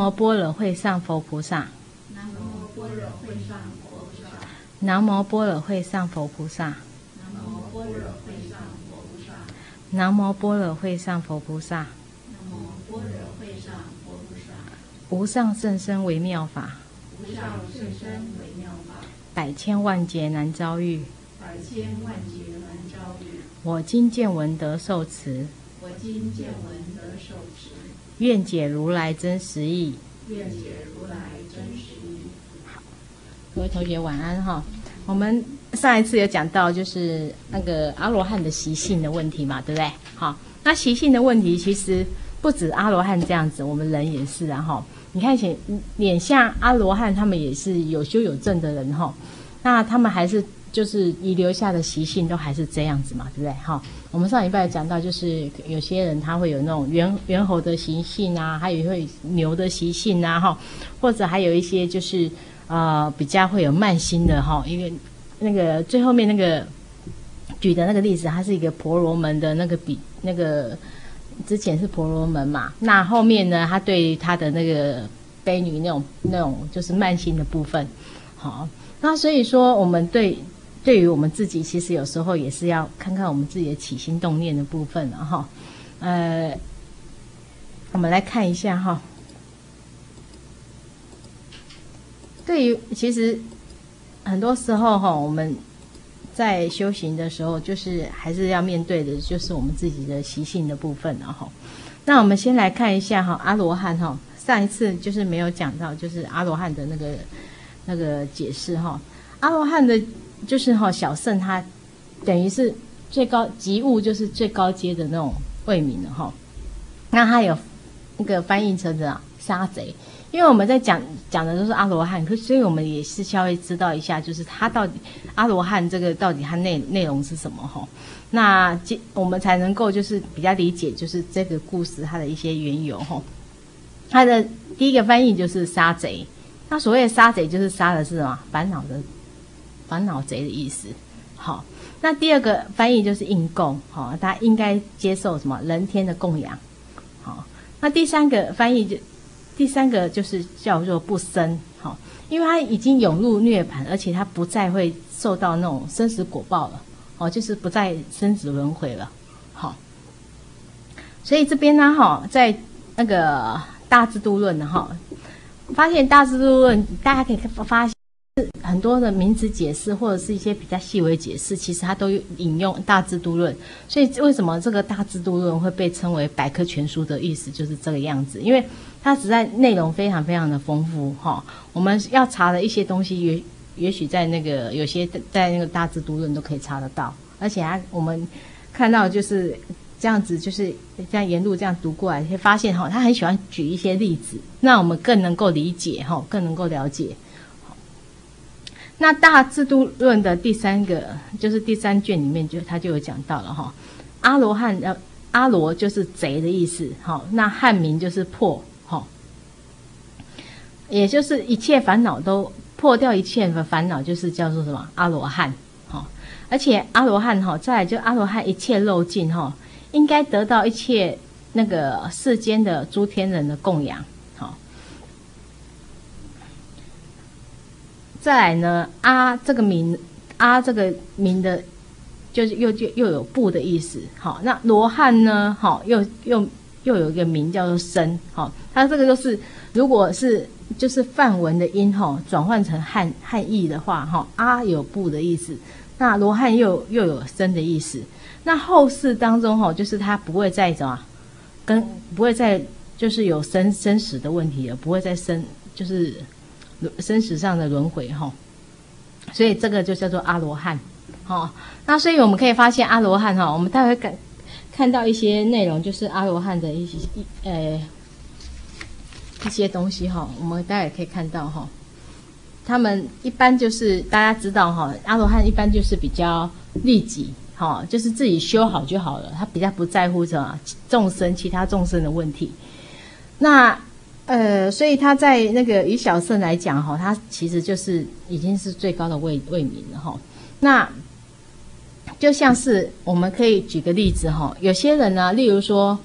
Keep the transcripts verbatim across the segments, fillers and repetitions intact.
无般若会上佛菩萨。 南无般若会上佛菩萨。 南无般若会上佛菩萨。 南无般若会上佛菩萨。 南无般若会上佛菩萨。 无上甚深微妙法。 无上甚深微妙法。 百千万劫难遭遇。 百千万劫难遭遇。 我今见闻得受持。 我今见闻得受持。 愿解如来真实义。 愿解如来真实义。 好，各位同学晚安哈。我们上一次有讲到就是那个阿罗汉的习性的问题嘛，对不对？好，那习性的问题其实不止阿罗汉这样子，我们人也是啊哈。你看脸脸像阿罗汉，他们也是有修有证的人哈，那他们还是就是遗留下的习性都还是这样子嘛，对不对？哈，我们上礼拜讲到，就是有些人他会有那种猿猿猴的习性啊，还有会牛的习性啊，哈，或者还有一些就是呃比较会有慢心的哈，因为那个最后面那个举的那个例子，它是一个婆罗门的那个比那个之前是婆罗门嘛，那后面呢，他对他的那个悲女那种那种就是慢心的部分，好，那所以说我们对。对于我们自己，其实有时候也是要看看我们自己的起心动念的部分了哈。呃，我们来看一下哈。对于其实很多时候哈，我们在修行的时候，就是还是要面对的，就是我们自己的习性的部分了哈。那我们先来看一下哈，阿罗汉哈，上一次就是没有讲到，就是阿罗汉的那个那个解释哈，阿罗汉的。就是哈、哦，小圣他等于是最高极物，就是最高阶的那种位名了哈、哦。那他有那个翻译成的杀贼，因为我们在讲讲的都是阿罗汉，可所以我们也是稍微知道一下，就是他到底阿罗汉这个到底他内内容是什么哈、哦。那我们才能够就是比较理解，就是这个故事它的一些缘由哈、哦。他的第一个翻译就是杀贼，那所谓的杀贼就是杀的是什么烦恼的。烦恼贼的意思，好，那第二个翻译就是应供，好，他应该接受什么人天的供养，好，那第三个翻译就第三个就是叫做不生，好，因为他已经涌入涅槃，而且他不再会受到那种生死果报了，哦，就是不再生死轮回了，好，所以这边呢，哈，在那个大智度论呢，哈，发现大智度论大家可以发现。很多的名词解释或者是一些比较细微解释，其实它都引用大智度论，所以为什么这个大智度论会被称为百科全书的意思就是这个样子，因为它实在内容非常非常的丰富哈。我们要查的一些东西也也许在那个有些在那个大智度论都可以查得到，而且它我们看到就是这样子，就是这样沿路这样读过来，会发现哈，他很喜欢举一些例子，那我们更能够理解哈，更能够了解。那大智度论的第三个就是第三卷里面就他就有讲到了哈，阿罗汉呃阿罗就是贼的意思哈，那汉名就是破哈，也就是一切烦恼都破掉一切的烦恼，就是叫做什么阿罗汉哈，而且阿罗汉哈，再来就阿罗汉一切漏尽哈，应该得到一切那个世间的诸天人的供养。再来呢，阿这个名，阿这个名的，就是又又又有不的意思。好，那罗汉呢，好又又又有一个名叫做生。好，它这个就是如果是就是梵文的音哈，转换成汉汉译的话，哈，阿有不的意思，那罗汉又又有生的意思。那后世当中哈，就是它不会再怎么跟不会再就是有生生死的问题了，不会再生就是。生死上的轮回哈，所以这个就叫做阿罗汉，哈。那所以我们可以发现阿罗汉哈，我们待会看看到一些内容，就是阿罗汉的一些呃一些东西哈，我们待会可以看到哈。他们一般就是大家知道哈，阿罗汉一般就是比较利己哈，就是自己修好就好了，他比较不在乎什么众生其他众生的问题。那呃，所以他在那个以小圣来讲哈，他其实就是已经是最高的位位名了哈。那就像是我们可以举个例子哈，有些人呢，例如说，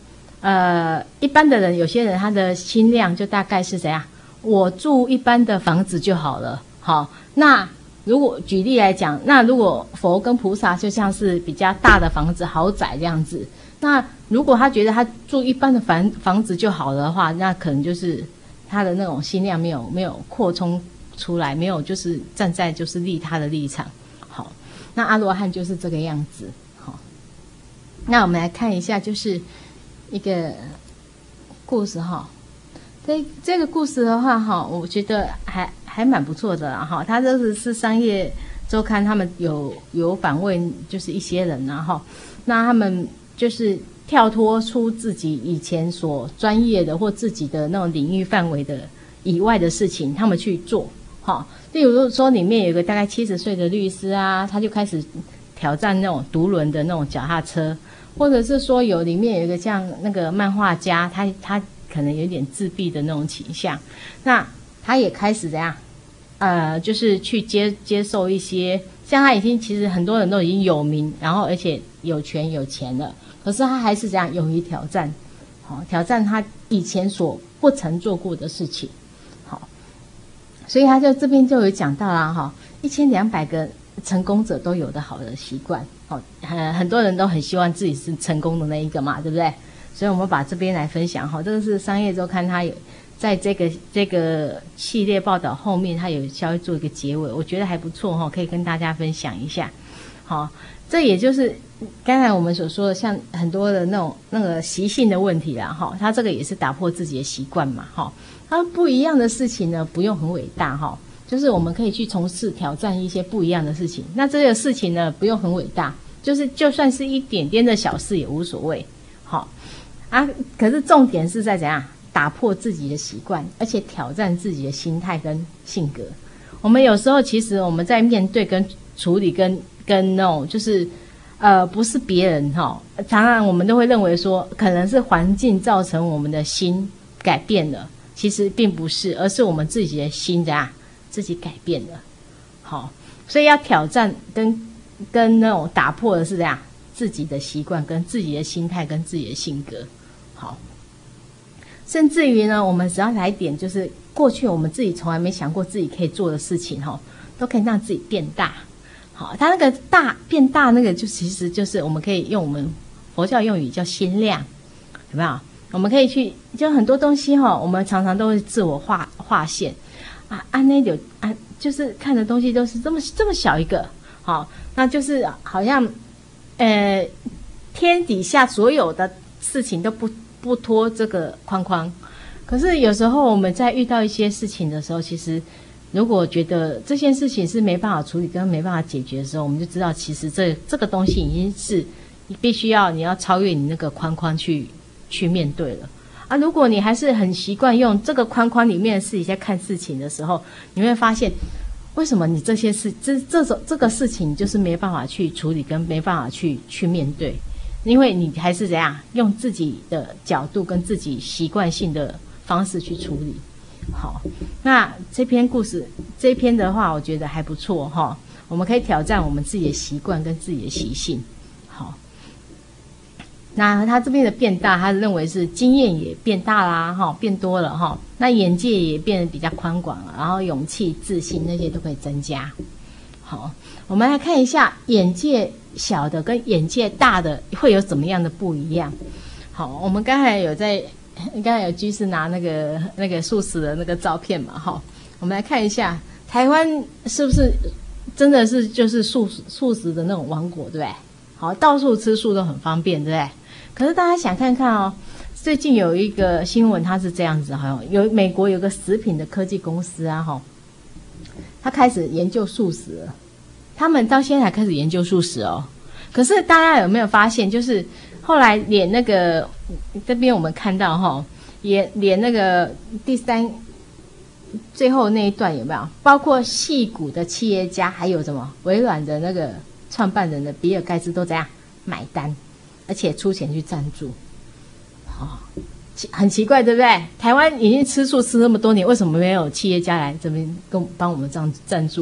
呃，一般的人，有些人他的心量就大概是怎样？我住一般的房子就好了。好，那如果举例来讲，那如果佛跟菩萨就像是比较大的房子、豪宅这样子，那如果他觉得他住一般的房房子就好了的话，那可能就是他的那种心量没有没有扩充出来，没有就是站在就是利他的立场。好，那阿罗汉就是这个样子。好，那我们来看一下，就是一个故事哈。这这个故事的话哈，我觉得还还蛮不错的啦哈。他这个是商业周刊，他们有有访问就是一些人然后，那他们就是跳脱出自己以前所专业的或自己的那种领域范围的以外的事情，他们去做哈。例如说，里面有一个大概七十岁的律师啊，他就开始挑战那种独轮的那种脚踏车，或者是说有里面有一个像那个漫画家，他他可能有点自闭的那种倾向，那他也开始怎样？呃，就是去接接受一些，像他已经其实很多人都已经有名，然后而且有权有钱了，可是他还是这样勇于挑战，好、哦、挑战他以前所不曾做过的事情，好，所以他就这边就有讲到啦，哈，一千两百个成功者都有的好的习惯，哦，很很多人都很希望自己是成功的那一个嘛，对不对？所以我们把这边来分享哈，这个是商业周刊，它有在这个这个系列报道后面，它有稍微做一个结尾，我觉得还不错哈，可以跟大家分享一下。好，这也就是刚才我们所说的，像很多的那种那个习性的问题啦哈，它这个也是打破自己的习惯嘛哈。它不一样的事情呢，不用很伟大哈，就是我们可以去从事挑战一些不一样的事情。那这个事情呢，不用很伟大，就是就算是一点点的小事也无所谓。好。啊，可是重点是在怎样打破自己的习惯，而且挑战自己的心态跟性格。我们有时候其实我们在面对跟处理跟跟那种就是呃不是别人哈，常常我们都会认为说可能是环境造成我们的心改变了，其实并不是，而是我们自己的心怎样自己改变了。好，所以要挑战跟跟那种打破的是怎样自己的习惯跟自己的心态跟自己的性格。好，甚至于呢，我们只要来点，就是过去我们自己从来没想过自己可以做的事情，哈，都可以让自己变大。好，它那个大变大，那个就其实就是我们可以用我们佛教用语叫心量，有没有？我们可以去，就很多东西哈，我们常常都会自我划划线啊，按那有啊，就是看的东西都是这么这么小一个，好，那就是好像呃天底下所有的事情都不。不脱这个框框，可是有时候我们在遇到一些事情的时候，其实如果觉得这件事情是没办法处理跟没办法解决的时候，我们就知道其实这这个东西已经是你必须要你要超越你那个框框去去面对了啊！如果你还是很习惯用这个框框里面的事情在看事情的时候，你会发现为什么你这些事这这种这个事情就是没办法去处理跟没办法去去面对。因为你还是怎样用自己的角度跟自己习惯性的方式去处理。好，那这篇故事这篇的话我觉得还不错哈，我们可以挑战我们自己的习惯跟自己的习性。好，那他这边的变大，他认为是经验也变大啦哈，变多了哈，那眼界也变得比较宽广了，然后勇气自信那些都可以增加。好，我们来看一下眼界小的跟眼界大的会有怎么样的不一样。好，我们刚才有在刚才有居士拿那个那个素食的那个照片嘛，哈，我们来看一下台湾是不是真的是就是素素食的那种王国，对不对？好，到处吃素都很方便，对不对？可是大家想看看哦，最近有一个新闻，它是这样子，好像有美国有个食品的科技公司啊，哈。他开始研究素食了，他们到现在才开始研究素食哦。可是大家有没有发现，就是后来连那个这边我们看到哈，也连那个第三最后那一段有没有？包括矽谷的企业家，还有什么微软的那个创办人的比尔盖茨都怎样买单，而且出钱去赞助。好。很奇怪，对不对？台湾已经吃素吃那么多年，为什么没有企业家来这边跟帮我们这样赞助？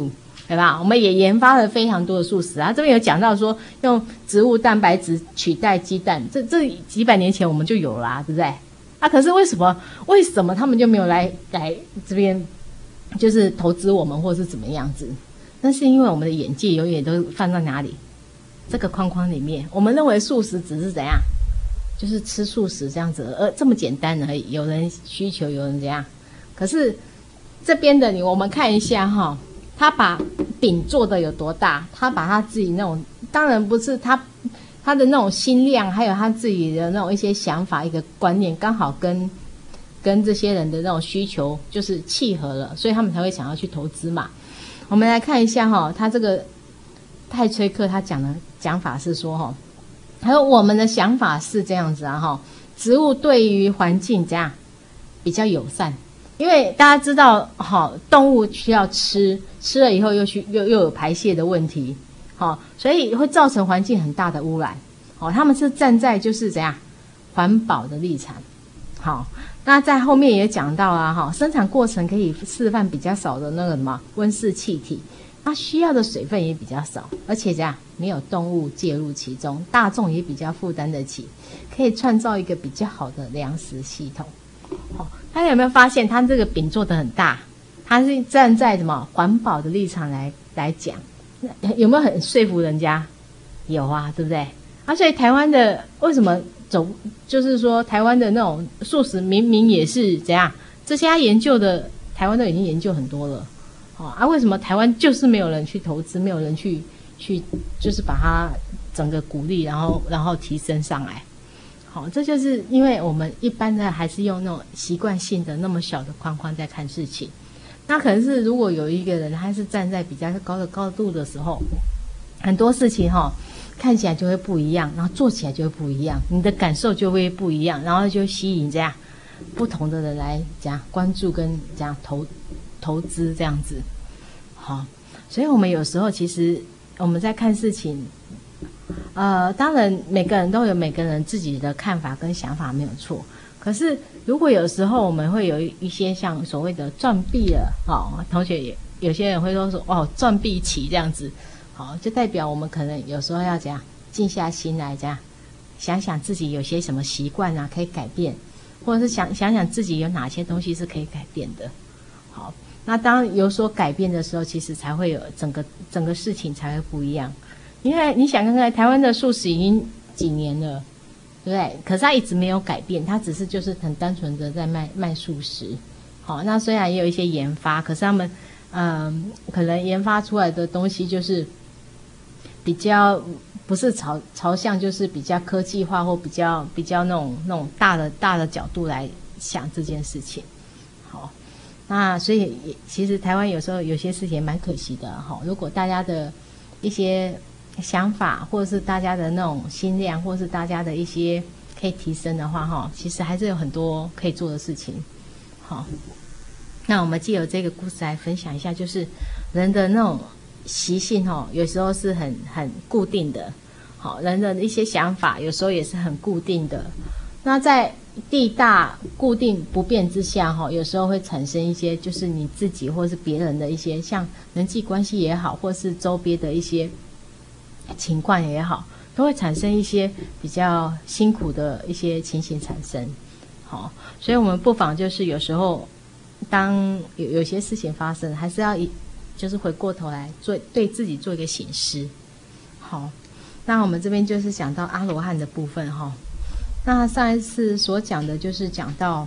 对吧？我们也研发了非常多的素食啊。这边有讲到说用植物蛋白质取代鸡蛋，这这几百年前我们就有啦、啊，对不对？啊，可是为什么为什么他们就没有来来这边，就是投资我们或是怎么样子？那是因为我们的眼界永远都放在哪里？这个框框里面，我们认为素食只是怎样？就是吃素食这样子，而这么简单而已。有人需求，有人怎样？可是这边的你，我们看一下哈，他把饼做的有多大？他把他自己那种，当然不是他他的那种心量，还有他自己的那种一些想法、一个观念，刚好跟跟这些人的那种需求就是契合了，所以他们才会想要去投资嘛。我们来看一下哈，他这个泰崔克他讲的讲法是说哈。还有我们的想法是这样子啊哈，植物对于环境这样比较友善，因为大家知道哈，动物需要吃，吃了以后又去又又有排泄的问题，好，所以会造成环境很大的污染。好，他们是站在就是怎样环保的立场。好，那在后面也讲到啊哈，生产过程可以释放比较少的那个什么温室气体。它需要的水分也比较少，而且这样没有动物介入其中，大众也比较负担得起，可以创造一个比较好的粮食系统。哦，大家有没有发现，它这个饼做得很大？它是站在什么环保的立场来来讲，有没有很说服人家？有啊，对不对？啊，所以台湾的为什么走，就是说台湾的那种素食明明也是怎样？这些研究的台湾都已经研究很多了。哦啊，为什么台湾就是没有人去投资，没有人去去，就是把它整个鼓励，然后然后提升上来？好，这就是因为我们一般的还是用那种习惯性的那么小的框框在看事情。那可能是如果有一个人他是站在比较高的高度的时候，很多事情哈、哦、看起来就会不一样，然后做起来就会不一样，你的感受就会不一样，然后就吸引这样不同的人来这样关注跟这样投。投资这样子，好，所以我们有时候其实我们在看事情，呃，当然每个人都有每个人自己的看法跟想法没有错。可是如果有时候我们会有一些像所谓的赚币了，哦，同学也有些人会说说哦赚币期这样子，好，就代表我们可能有时候要这样静下心来这样想想自己有些什么习惯啊可以改变，或者是想想想自己有哪些东西是可以改变的，好。那当有所改变的时候，其实才会有整个整个事情才会不一样。因为你想看看台湾的素食已经几年了，对不对？可是它一直没有改变，它只是就是很单纯的在卖卖素食。好，那虽然也有一些研发，可是他们嗯、呃，可能研发出来的东西就是比较不是朝朝向就是比较科技化或比较比较那种那种大的大的角度来想这件事情。好。那所以其实台湾有时候有些事情蛮可惜的哈。如果大家的一些想法，或者是大家的那种心量，或是大家的一些可以提升的话哈，其实还是有很多可以做的事情。好，那我们藉由这个故事来分享一下，就是人的那种习性哈，有时候是很很固定的。好，人的一些想法有时候也是很固定的。那在地大固定不变之下哈，有时候会产生一些就是你自己或是别人的一些像人际关系也好，或是周边的一些情况也好，都会产生一些比较辛苦的一些情形产生。好，所以我们不妨就是有时候当有有些事情发生，还是要一就是回过头来做对自己做一个省思。好，那我们这边就是讲到阿罗汉的部分哈。那上一次所讲的就是讲到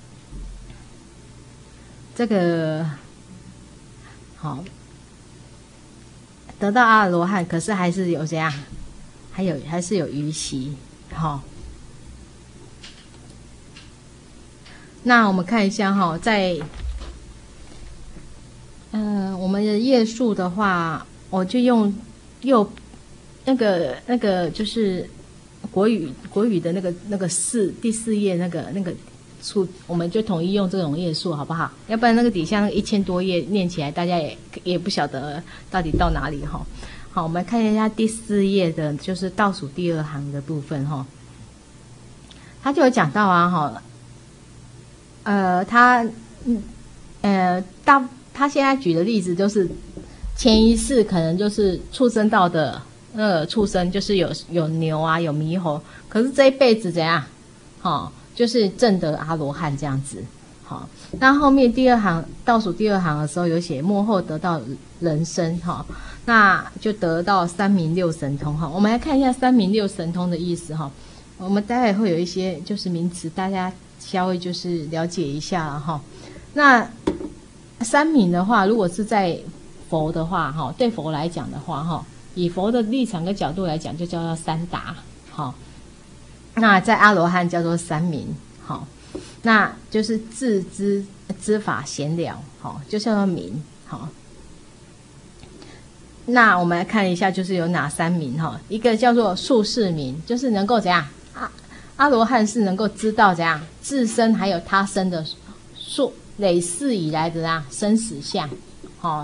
这个好得到阿罗汉，可是还是有这样，还有还是有余习。好，那我们看一下哈，在呃我们的页数的话，我就用右那个那个就是国语国语的那个那个四第四页那个那个数，我们就统一用这种页数好不好？要不然那个底下一千多页念起来，大家也也不晓得到底到哪里哈。好，我们看一下第四页的，就是倒数第二行的部分哈。他就有讲到啊哈，呃，他嗯呃大他现在举的例子都是前一世可能就是畜生道的那个畜生，就是有有牛啊，有猕猴，可是这一辈子怎样？哦，就是证得阿罗汉这样子。好，那后面第二行倒数第二行的时候有写末后得到人身哈，那就得到三明六神通哈。我们来看一下三明六神通的意思哈。我们待会会有一些就是名词，大家稍微就是了解一下了哈。那三明的话，如果是在佛的话哈，对佛来讲的话哈，以佛的立场跟角度来讲，就叫做三达好。那在阿罗汉叫做三明好。那就是自知知法闲了，好，就叫做明，好。那我们来看一下，就是有哪三明哈？一个叫做术士明，就是能够怎样？阿阿罗汉是能够知道怎样自身还有他身的数累世以来的啊生死相，好。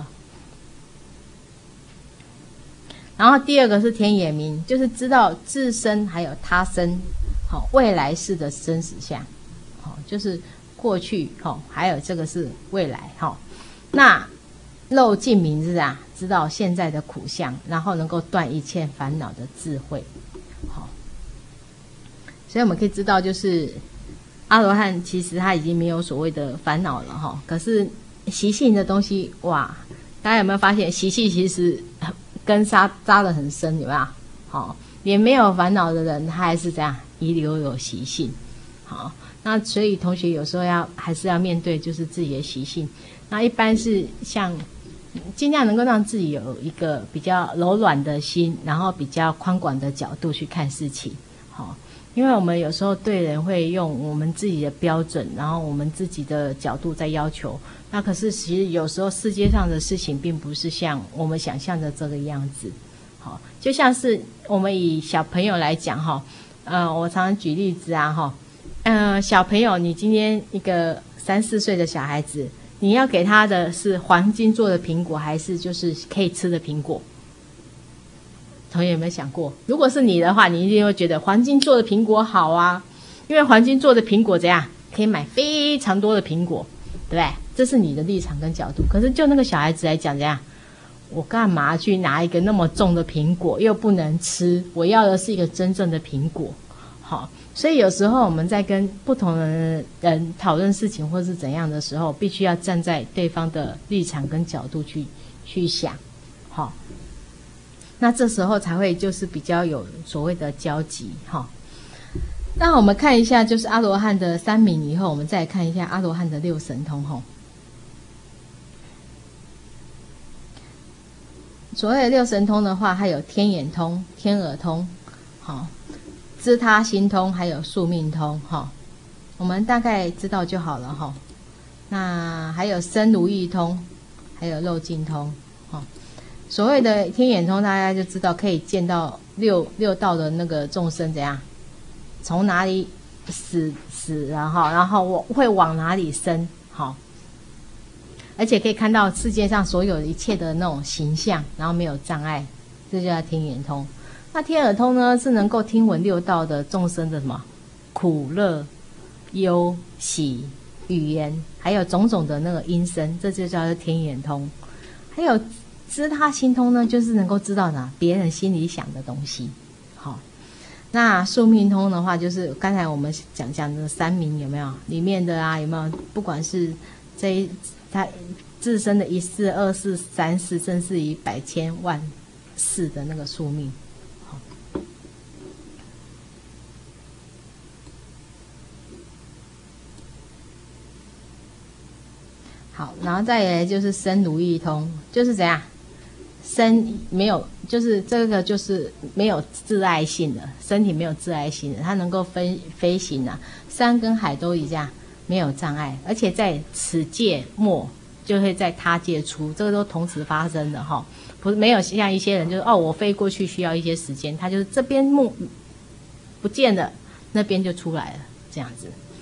然后第二个是天眼明，就是知道自身还有他身，好未来世的生死相。就是过去哈，还有这个是未来哈。那漏尽明是啊，知道现在的苦相，然后能够断一切烦恼的智慧。好，所以我们可以知道，就是阿罗汉其实他已经没有所谓的烦恼了哈。可是习性的东西哇，大家有没有发现习气其实根扎扎得很深，有没有？好，连没有烦恼的人，他还是这样遗留有习性。好。那所以同学有时候要还是要面对就是自己的习性，那一般是像尽量能够让自己有一个比较柔软的心，然后比较宽广的角度去看事情，好，因为我们有时候对人会用我们自己的标准，然后我们自己的角度在要求，那可是其实有时候世界上的事情并不是像我们想象的这个样子，好，就像是我们以小朋友来讲哈，呃，我常常举例子啊哈。呃，小朋友，你今天一个三四岁的小孩子，你要给他的是黄金做的苹果，还是就是可以吃的苹果？同学有没有想过？如果是你的话，你一定会觉得黄金做的苹果好啊，因为黄金做的苹果怎样，可以买非常多的苹果，对不对？这是你的立场跟角度。可是就那个小孩子来讲，怎样？我干嘛去拿一个那么重的苹果，又不能吃？我要的是一个真正的苹果，好。所以有时候我们在跟不同的人讨论事情或是怎样的时候，必须要站在对方的立场跟角度去去想，好，那这时候才会就是比较有所谓的交集，哈。那我们看一下就是阿罗汉的三明以后，我们再来看一下阿罗汉的六神通，哈。所谓的六神通的话，还有天眼通、天耳通，好。知他心通，还有宿命通哈，我们大概知道就好了哈。那还有身如意通，还有漏尽通哈。所谓的天眼通，大家就知道可以见到六六道的那个众生怎样，从哪里死死然后然后我会往哪里生好，而且可以看到世界上所有一切的那种形象，然后没有障碍，这就叫天眼通。那天耳通呢，是能够听闻六道的众生的什么苦乐、忧喜、语言，还有种种的那个音声，这就叫做天眼通。还有知他心通呢，就是能够知道哪别人心里想的东西。好，那宿命通的话，就是刚才我们讲讲的三明有没有里面的啊？有没有不管是这一他自身的一世、二世、三世，甚至于百千万世的那个宿命。好，然后再来就是身如意通，就是怎样，身没有，就是这个就是没有自爱性的，身体没有自爱性的，它能够飞飞行啊，山跟海都一样，没有障碍，而且在此界末就会在他界出，这个都同时发生的哈，不是没有像一些人就是哦，我飞过去需要一些时间，他就是这边末不见了，那边就出来了，这样子。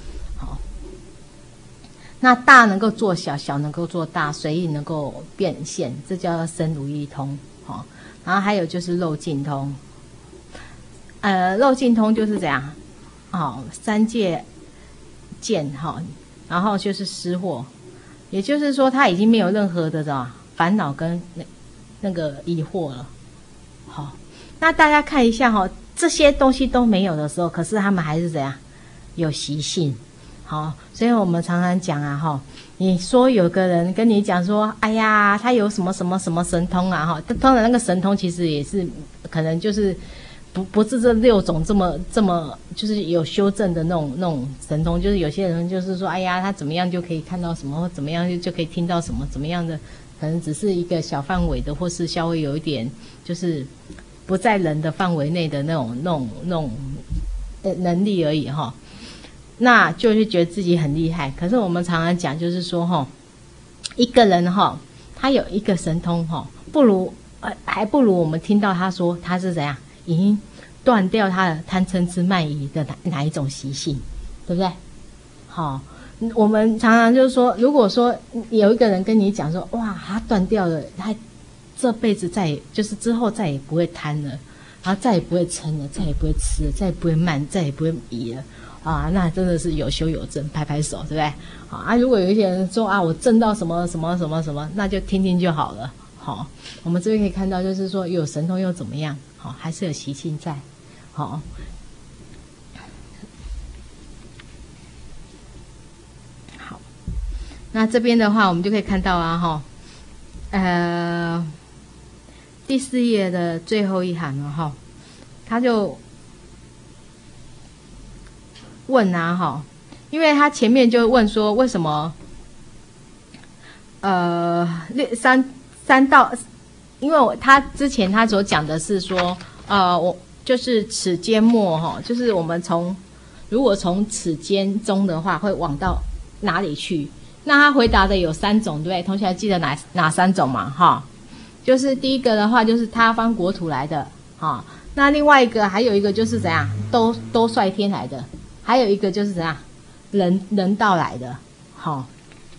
那大能够做小，小能够做大，随意能够变现，这叫做身如意通，哦。然后还有就是漏尽通，呃，漏尽通就是怎样，哦，三界见哈，然后就是失惑，也就是说他已经没有任何的什么烦恼跟那个疑惑了。好，那大家看一下哈、哦，这些东西都没有的时候，可是他们还是怎样有习性。好，所以我们常常讲啊哈，你说有个人跟你讲说，哎呀，他有什么什么什么神通啊哈，当然那个神通其实也是可能就是不不是这六种这么这么就是有修正的那种那种神通，就是有些人就是说，哎呀，他怎么样就可以看到什么，或怎么样就就可以听到什么，怎么样的，可能只是一个小范围的，或是稍微有一点就是不在人的范围内的那种那种那种呃能力而已哈。那就是觉得自己很厉害。可是我们常常讲就是说哈，一个人哈，他有一个神通哈，不如呃还不如我们听到他说他是怎样已经断掉他的贪嗔痴慢疑的哪哪一种习性，对不对？好，我们常常就是说，如果说有一个人跟你讲说，哇，他断掉了，他这辈子再也就是之后再也不会贪了，然后再也不会嗔了，再也不会吃了，再也不会慢，再也不会疑了。啊，那真的是有修有证，拍拍手，对不对？好啊，如果有一些人说啊，我证到什么什么什么什么，那就听听就好了。好，我们这边可以看到，就是说有神通又怎么样？好，还是有习性在。好，好，那这边的话，我们就可以看到啊，哈，呃，第四页的最后一行了哈，他就问啊哈，因为他前面就问说为什么呃三三到，因为我他之前他所讲的是说呃我就是齿间末哈，就是我们从如果从齿间中的话会往到哪里去？那他回答的有三种，对不对？同学还记得哪哪三种嘛？哈，就是第一个的话就是他方国土来的哈，那另外一个还有一个就是怎样都都率天来的。还有一个就是怎样，人人道来的，好、哦。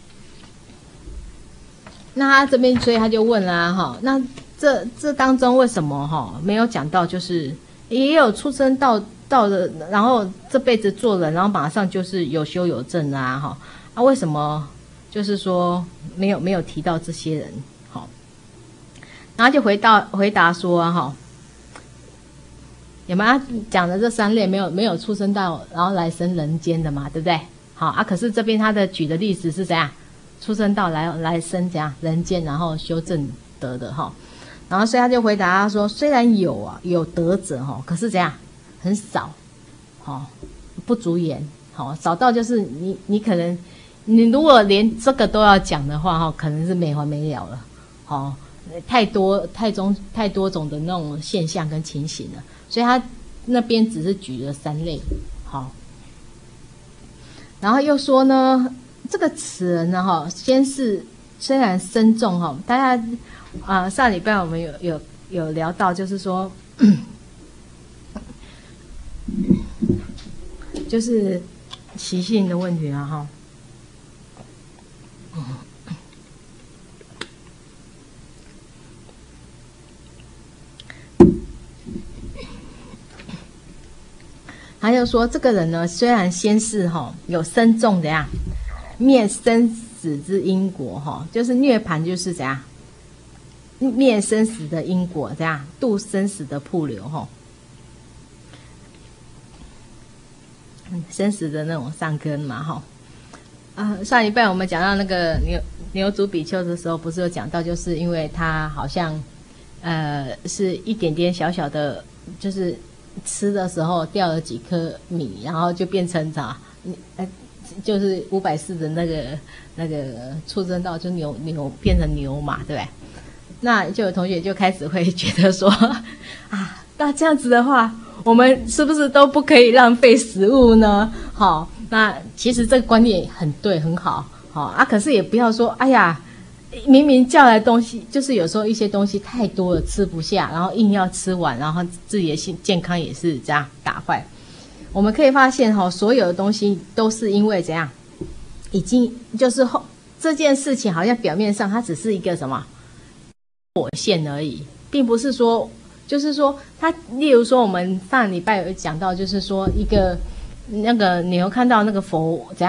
那他这边，所以他就问啦，哈、哦，那这这当中为什么哈、哦、没有讲到，就是也有出生到到的，然后这辈子做人，然后马上就是有修有证啊，哈、哦，啊为什么就是说没有没有提到这些人，好、哦，然后就回到回答说哈。哦有没有讲的这三类没有没有出生到然后来生人间的嘛，对不对？好啊，可是这边他的举的例子是怎样？出生到来来生怎样人间，然后修正得的哈。然后所以他就回答他说，虽然有啊有得者哈，可是怎样很少，好不足言，好少到就是你你可能你如果连这个都要讲的话哈，可能是没完没了了，好太多太种太多种的那种现象跟情形了。所以他那边只是举了三类，好，然后又说呢，这个此人呢，哈，先是虽然身重哈，大家啊、呃，上礼拜我们有有有聊到，就是说，就是习性的问题啊，哈。他就说这个人呢，虽然先是哈有深重怎样灭生死之因果哈，就是涅槃就是怎样灭生死的因果怎样度生死的瀑流哈，生死的那种善根嘛哈。啊，上一拜我们讲到那个牛牛祖比丘的时候，不是有讲到，就是因为他好像呃是一点点小小的，就是吃的时候掉了几颗米，然后就变成啥？呃，就是五百四的那个那个畜生道，就牛牛变成牛嘛，对不对？那就有同学就开始会觉得说，啊，那这样子的话，我们是不是都不可以浪费食物呢？好，那其实这个观念很对，很好，好啊。可是也不要说，哎呀。明明叫来的东西，就是有时候一些东西太多了吃不下，然后硬要吃完，然后自己的健康也是这样打坏。我们可以发现哈，所有的东西都是因为怎样，已经就是后这件事情好像表面上它只是一个什么火线而已，并不是说就是说它，例如说我们上礼拜有讲到，就是说一个那个牛看到那个佛怎样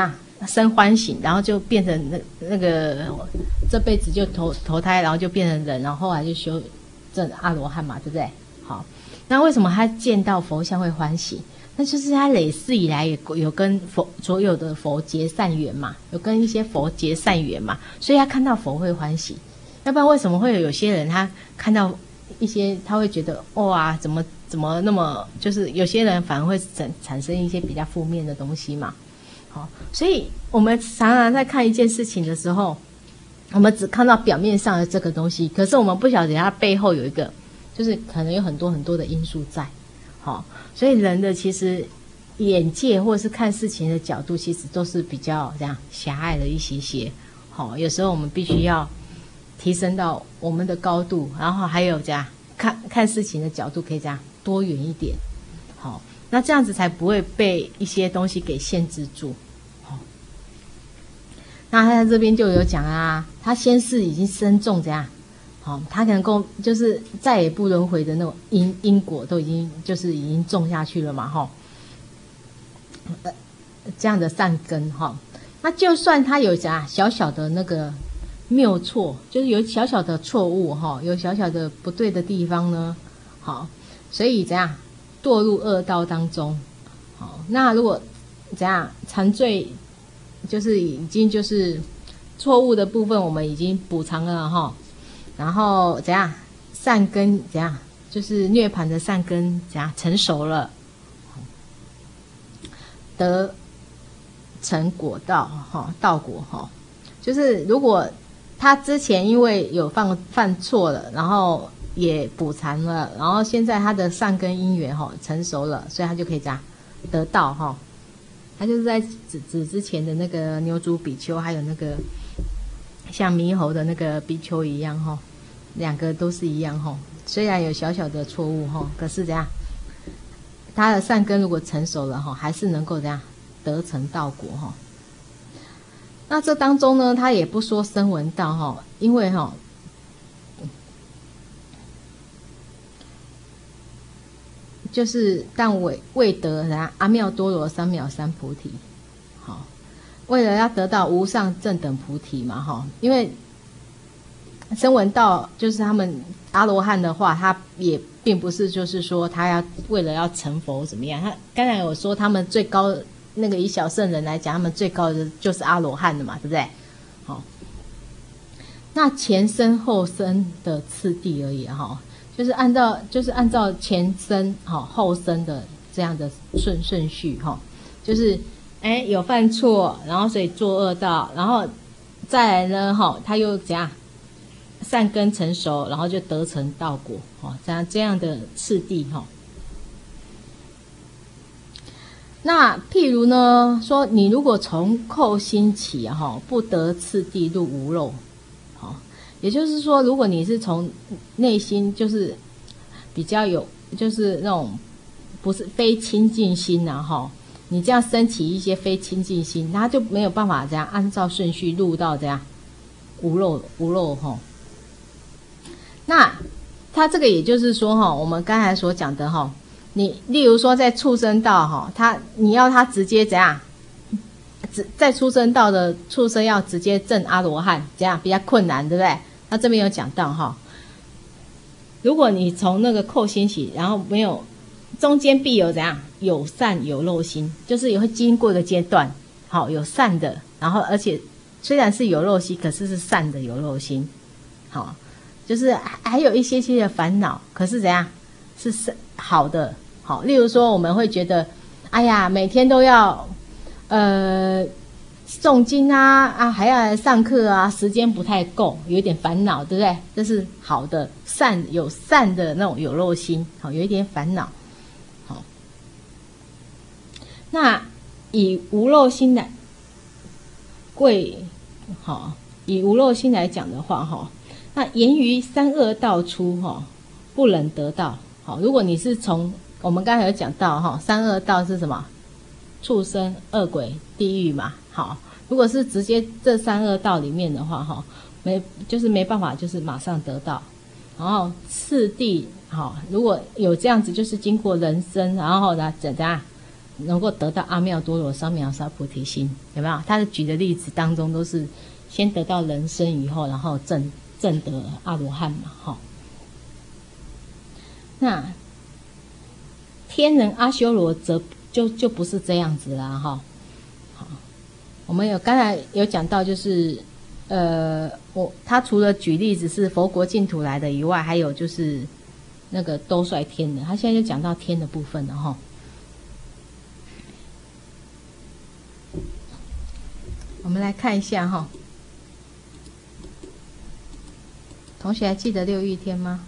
生欢喜，然后就变成那那个这辈子就投投胎，然后就变成人，然后后来就修证阿罗汉嘛，对不对？好，那为什么他见到佛像会欢喜？那就是他累世以来有有跟佛所有的佛结善缘嘛，有跟一些佛结善缘嘛，所以他看到佛会欢喜。要不然为什么会有有些人他看到一些他会觉得哇怎么怎么那么，就是有些人反而会产产生一些比较负面的东西嘛。好，所以我们常常在看一件事情的时候，我们只看到表面上的这个东西，可是我们不晓得它背后有一个，就是可能有很多很多的因素在。好，所以人的其实眼界或者是看事情的角度，其实都是比较这样狭隘的一些些。好，有时候我们必须要提升到我们的高度，然后还有这样看看事情的角度可以这样多元一点。好，那这样子才不会被一些东西给限制住。好，那他在这边就有讲啊，他先是已经深重怎样。好，他可能够就是再也不轮回的那种因因果都已经就是已经种下去了嘛，哈，呃，这样的善根哈，那就算他有啥小小的那个谬错，就是有小小的错误哈，有小小的不对的地方呢，好，所以怎样堕入恶道当中，好，那如果怎样残罪，就是已经就是错误的部分我们已经补偿了哈。然后怎样善根怎样就是涅槃的善根怎样成熟了，得成果道哈道果哈，就是如果他之前因为有犯犯错了，然后也补偿了，然后现在他的善根因缘哈成熟了，所以他就可以这样得道哈。他就是在指指之前的那个牛族比丘，还有那个像猕猴的那个比丘一样哈，两个都是一样哈。虽然有小小的错误哈，可是怎样，他的善根如果成熟了哈，还是能够怎样得成道果哈。那这当中呢，他也不说声闻道哈，因为哈，就是但未未得然阿妙多罗三藐三菩提，好。为了要得到无上正等菩提嘛，哈，因为声闻道就是他们阿罗汉的话，他也并不是就是说他要为了要成佛怎么样。他刚才有说他们最高那个以小圣人来讲，他们最高的就是阿罗汉的嘛，对不对？好，那前生后生的次第而已哈，就是按照就是按照前生好后生的这样的顺顺序哈，就是哎有犯错，然后所以作恶道，然后再来呢哈，他又怎样善根成熟，然后就得成道果哈，这样这样的次第哈。那譬如呢，说你如果从扣心起哈，不得次第入无漏，好，也就是说，如果你是从内心就是比较有，就是那种不是非清净心呐哈，你这样升起一些非清净心，它就没有办法这样按照顺序入到这样无漏无漏哈。那它这个也就是说哈，我们刚才所讲的哈。你例如说在畜生道哈，他你要他直接怎样？直在畜生道的畜生要直接证阿罗汉，这样比较困难，对不对？那这边有讲到哈，如果你从那个扣心起，然后没有中间必有怎样有善有漏心，就是也会经过一个阶段，好有善的，然后而且虽然是有漏心，可是是善的有漏心，好，就是还有一些些的烦恼，可是怎样是好的。好，例如说我们会觉得，哎呀，每天都要呃诵经啊啊，还要来上课啊，时间不太够，有一点烦恼，对不对？这是好的，善有善的那种有漏心，好，有一点烦恼。好，那以无漏心来贵，好，以无漏心来讲的话，哈，那言于三恶道出，哈，不能得道。好，如果你是从我们刚才有讲到哈，三恶道是什么？畜生、恶鬼、地狱嘛。好，如果是直接这三恶道里面的话，哈，没就是没办法，就是马上得到。然后次第，好，如果有这样子，就是经过人生，然后呢怎样能够得到阿耨多罗三藐三菩提心，有没有？他的举的例子当中都是先得到人身以后，然后证证得阿罗汉嘛，哈。那天人阿修罗则就就不是这样子啦，哈。好，我们有刚才有讲到，就是呃，我他除了举例子是佛国净土来的以外，还有就是那个兜率天的，他现在就讲到天的部分了，哈。我们来看一下哈，同学还记得六欲天吗？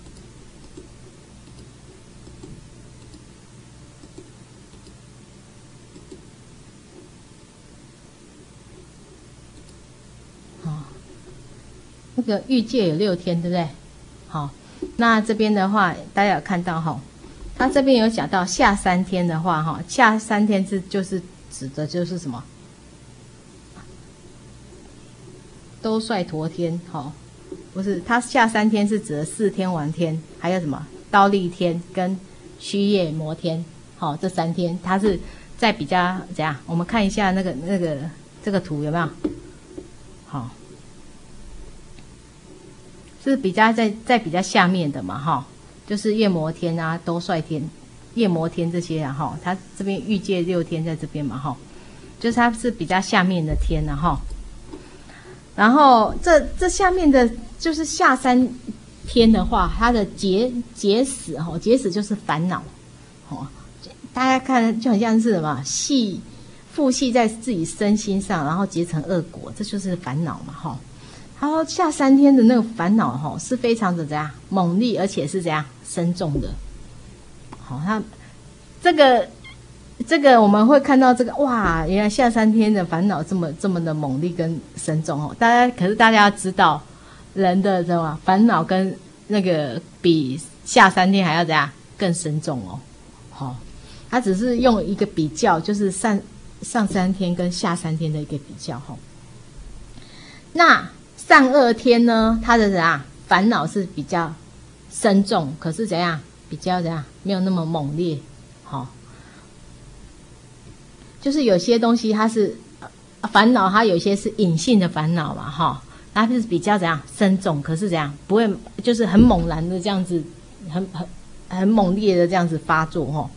好，那个欲界有六天，对不对？好，那这边的话，大家有看到哈，他这边有讲到下三天的话哈，下三天是就是指的就是什么？兜率陀天，好，不是，它下三天是指的四天王天，还有什么忉利天跟须夜摩天，好，这三天它是在比较怎样？我们看一下那个那个这个图有没有？好，是比较在在比较下面的嘛，哈，就是夜摩天啊、兜率天、夜摩天这些啊，哈，它这边欲界六天在这边嘛，哈，就是它是比较下面的天啊，哈。然后这这下面的就是下三天的话，它的结结死哈，结死就是烦恼，哦，大家看就很像是什么系附系在自己身心上，然后结成恶果，这就是烦恼嘛，哈。他说下三天的那个烦恼哈是非常的怎样猛烈，而且是怎样深重的，好，他这个。这个我们会看到这个哇，原来下三天的烦恼这么这么的猛烈跟深重哦。大家可是大家要知道，人的什么烦恼跟那个比下三天还要怎样更深重哦。好、哦，他只是用一个比较，就是上上三天跟下三天的一个比较哈、哦。那上二天呢，他的怎样烦恼是比较深重，可是怎样比较怎样没有那么猛烈，好、哦。就是有些东西它是烦恼，它有些是隐性的烦恼嘛，哈，它是比较怎样深重，可是怎样不会就是很猛然的这样子，很很很猛烈的这样子发作哈。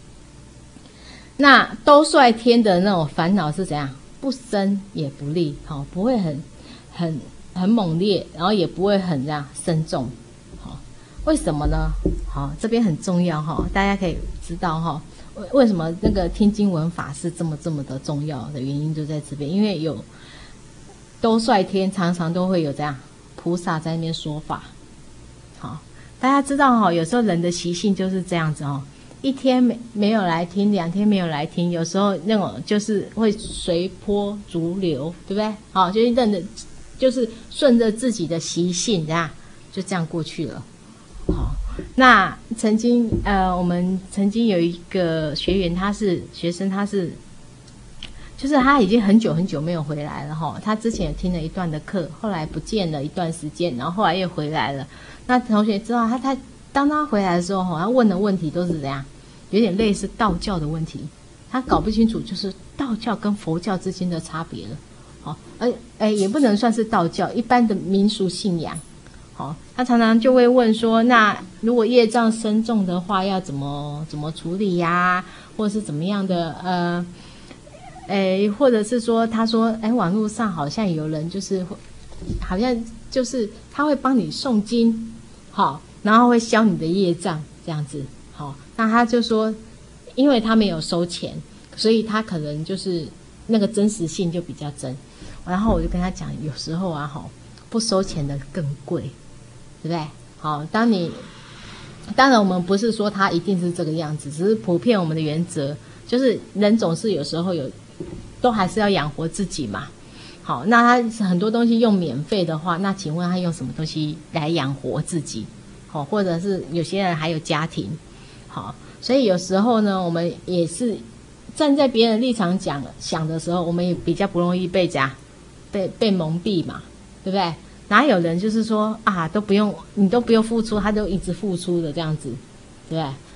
那兜率天的那种烦恼是怎样不生也不立，好，不会很很很猛烈，然后也不会很这样深重，好，为什么呢？好，这边很重要哈，大家可以知道哈。为什么那个听经闻法是这么这么的重要的原因就在这边，因为有兜率天常常都会有这样菩萨在那边说法。好，大家知道哈，有时候人的习性就是这样子哦，一天没没有来听，两天没有来听，有时候那种就是会随波逐流，对不对？好，就是认的，就是顺着自己的习性，这样就这样过去了。好。那曾经呃，我们曾经有一个学员，他是学生，他是就是他已经很久很久没有回来了哈。他之前也听了一段的课，后来不见了一段时间，然后后来又回来了。那同学知道他他当他回来的时候哈，他问的问题都是怎样，有点类似道教的问题，他搞不清楚就是道教跟佛教之间的差别了。好，而哎也不能算是道教，一般的民俗信仰。好，他常常就会问说，那如果业障深重的话，要怎么怎么处理呀、啊？或者是怎么样的？呃，诶，或者是说，他说，哎，网络上好像有人就是会，好像就是他会帮你诵经，好，然后会消你的业障这样子。好，那他就说，因为他没有收钱，所以他可能就是那个真实性就比较真。然后我就跟他讲，有时候啊，哈，不收钱的更贵。对不对？好，当你当然我们不是说他一定是这个样子，只是普遍我们的原则就是人总是有时候有都还是要养活自己嘛。好，那他很多东西用免费的话，那请问他用什么东西来养活自己？好，或者是有些人还有家庭。好，所以有时候呢，我们也是站在别人的立场讲想的时候，我们也比较不容易被讲被被蒙蔽嘛，对不对？哪有人就是说啊都不用你都不用付出，他都一直付出的这样子，对不对？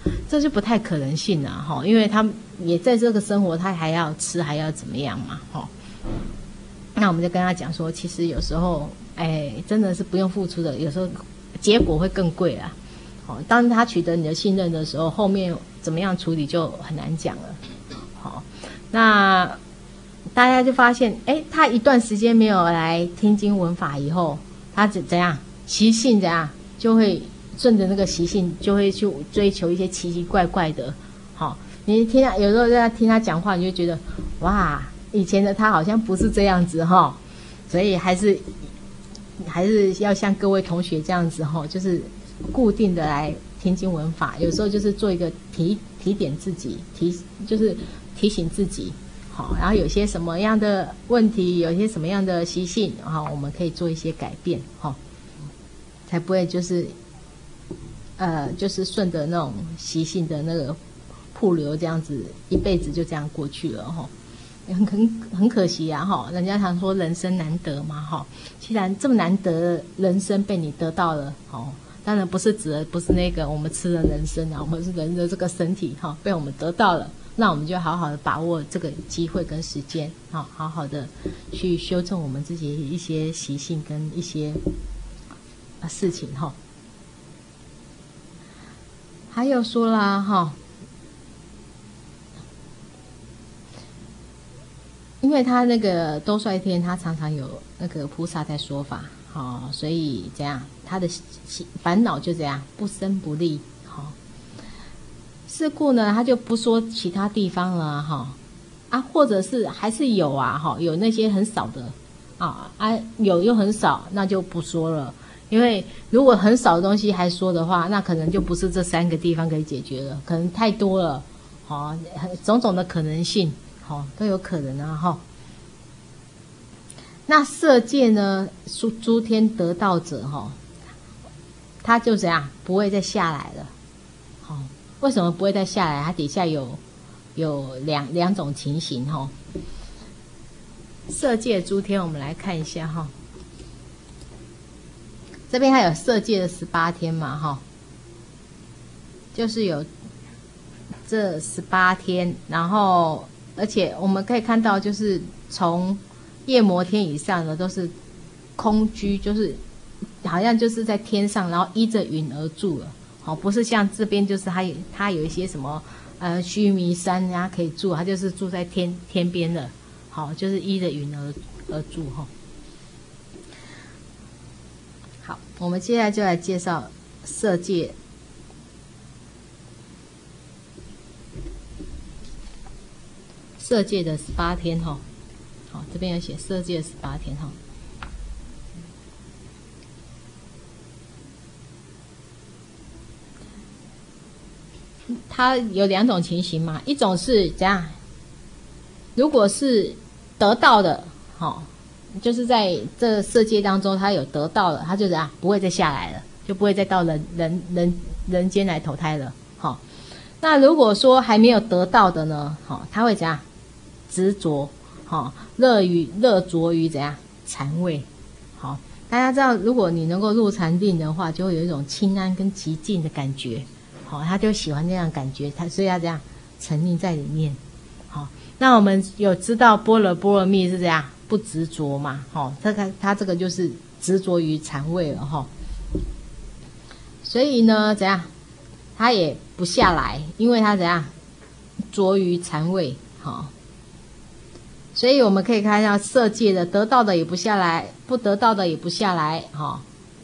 这就不太可能性了哈，因为他也在这个生活，他还要吃，还要怎么样嘛哈。那我们就跟他讲说，其实有时候，哎，真的是不用付出的，有时候结果会更贵啊。好，当他取得你的信任的时候，后面怎么样处理就很难讲了。好，那大家就发现，哎，他一段时间没有来听经闻法以后，他怎怎样习性怎样就会顺着那个习性，就会去追求一些奇奇怪怪的。好，你听他有时候在听他讲话，你就觉得哇，以前的他好像不是这样子哈。所以还是还是要像各位同学这样子哈，就是固定的来听经闻法，有时候就是做一个提提点自己，提就是提醒自己，好，然后有些什么样的问题，有些什么样的习性，好，我们可以做一些改变，哈，才不会就是呃就是顺着那种习性的那个瀑流这样子，一辈子就这样过去了，哈。很很很可惜啊，哈！人家常说人生难得嘛，哈。既然这么难得的人生被你得到了，哦，当然不是指的不是那个我们吃的人参啊，我们是人的这个身体，哈，被我们得到了，那我们就好好的把握这个机会跟时间，好，好好的去修正我们自己一些习性跟一些啊事情，哈。还有说啦，哈。因为他那个兜率天，他常常有那个菩萨在说法，好、哦，所以这样他的烦恼就这样不生不立，好、哦。是故呢，他就不说其他地方了，哈、哦，啊，或者是还是有啊，哈、哦，有那些很少的，啊啊，有又很少，那就不说了。因为如果很少的东西还说的话，那可能就不是这三个地方可以解决了，可能太多了，好、哦，种种的可能性。哦，都有可能啊，哈、哦。那色界呢，诸诸天得道者，哈、哦，他就怎样不会再下来了。好、哦，为什么不会再下来？它底下有有两两种情形，哈、哦。色界诸天，我们来看一下，哈、哦。这边还有色界的十八天嘛，哈、哦，就是有这十八天，然后。而且我们可以看到，就是从夜摩天以上的都是空居，就是好像就是在天上，然后依着云而住了。好、哦，不是像这边，就是它有它有一些什么呃须弥山呀可以住，它就是住在天天边的。好、哦，就是依着云而而住哈、哦。好，我们接下来就来介绍色界。色界的十八天哈，好，这边有写色界十八天哈。它有两种情形嘛，一种是怎样？如果是得到的，好，就是在这色界当中，他有得到了，他就怎样不会再下来了，就不会再到人人人人间来投胎了，好。那如果说还没有得到的呢，好，他会怎样？执着，好，乐于乐着于怎样禅味，好，大家知道，如果你能够入禅定的话，就会有一种清安跟极静的感觉，好，他就喜欢这样的感觉，他所以要这样沉溺在里面，好，那我们有知道般若波罗蜜是这样不执着嘛，好，他他他这个就是执着于禅味了哈，所以呢，怎样，他也不下来，因为他怎样着于禅味，好。所以我们可以看一下色界的，得到的也不下来，不得到的也不下来，哈、哦。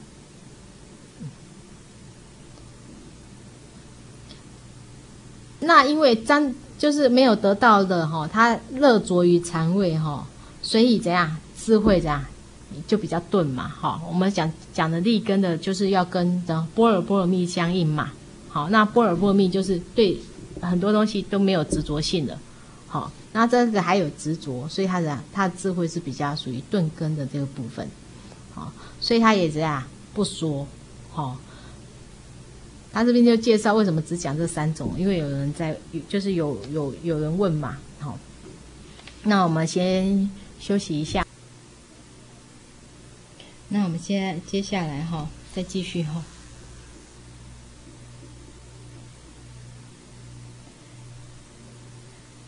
那因为沾就是没有得到的哈、哦，他乐着于禅味哈、哦，所以怎样智慧怎样就比较钝嘛，哈、哦。我们讲讲的立根的，就是要跟般若波罗蜜相应嘛，好，那般若波罗蜜就是对很多东西都没有执着性的，好。那这个还有执着，所以他的他的智慧是比较属于钝根的这个部分，好，所以他也这样不说，好，他这边就介绍为什么只讲这三种，因为有人在，就是有有有人问嘛，好，那我们先休息一下，那我们接接下来哈，再继续哈。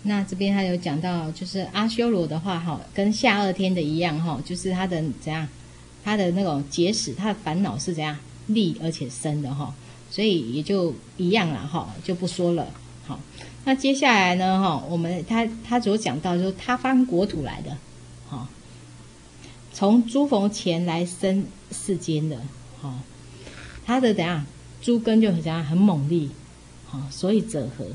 那这边他有讲到，就是阿修罗的话哈，跟下二天的一样哈，就是他的怎样，他的那种结使，他的烦恼是怎样利而且深的哈，所以也就一样了哈，就不说了。好，那接下来呢哈，我们他他所讲到就是他方国土来的，哈，从诸佛前来生世间的，哈，他的怎样诸根就很怎样很猛烈，好，所以者何？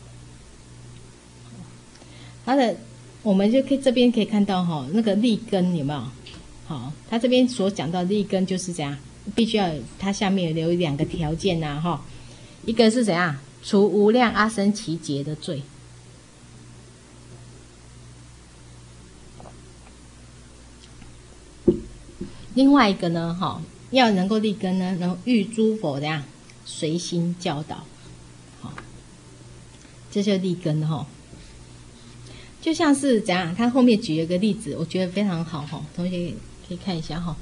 它的我们就可以这边可以看到哈，那个利根有没有？好，它这边所讲到利根就是怎样，必须要它下面有两个条件呐、啊、哈，一个是怎样除无量阿僧祇劫的罪，另外一个呢哈，要能够利根呢，能遇诸佛怎样随心教导，好，这就是利根哈。就像是怎样，他后面举了个例子，我觉得非常好哈，同学可以看一下哈。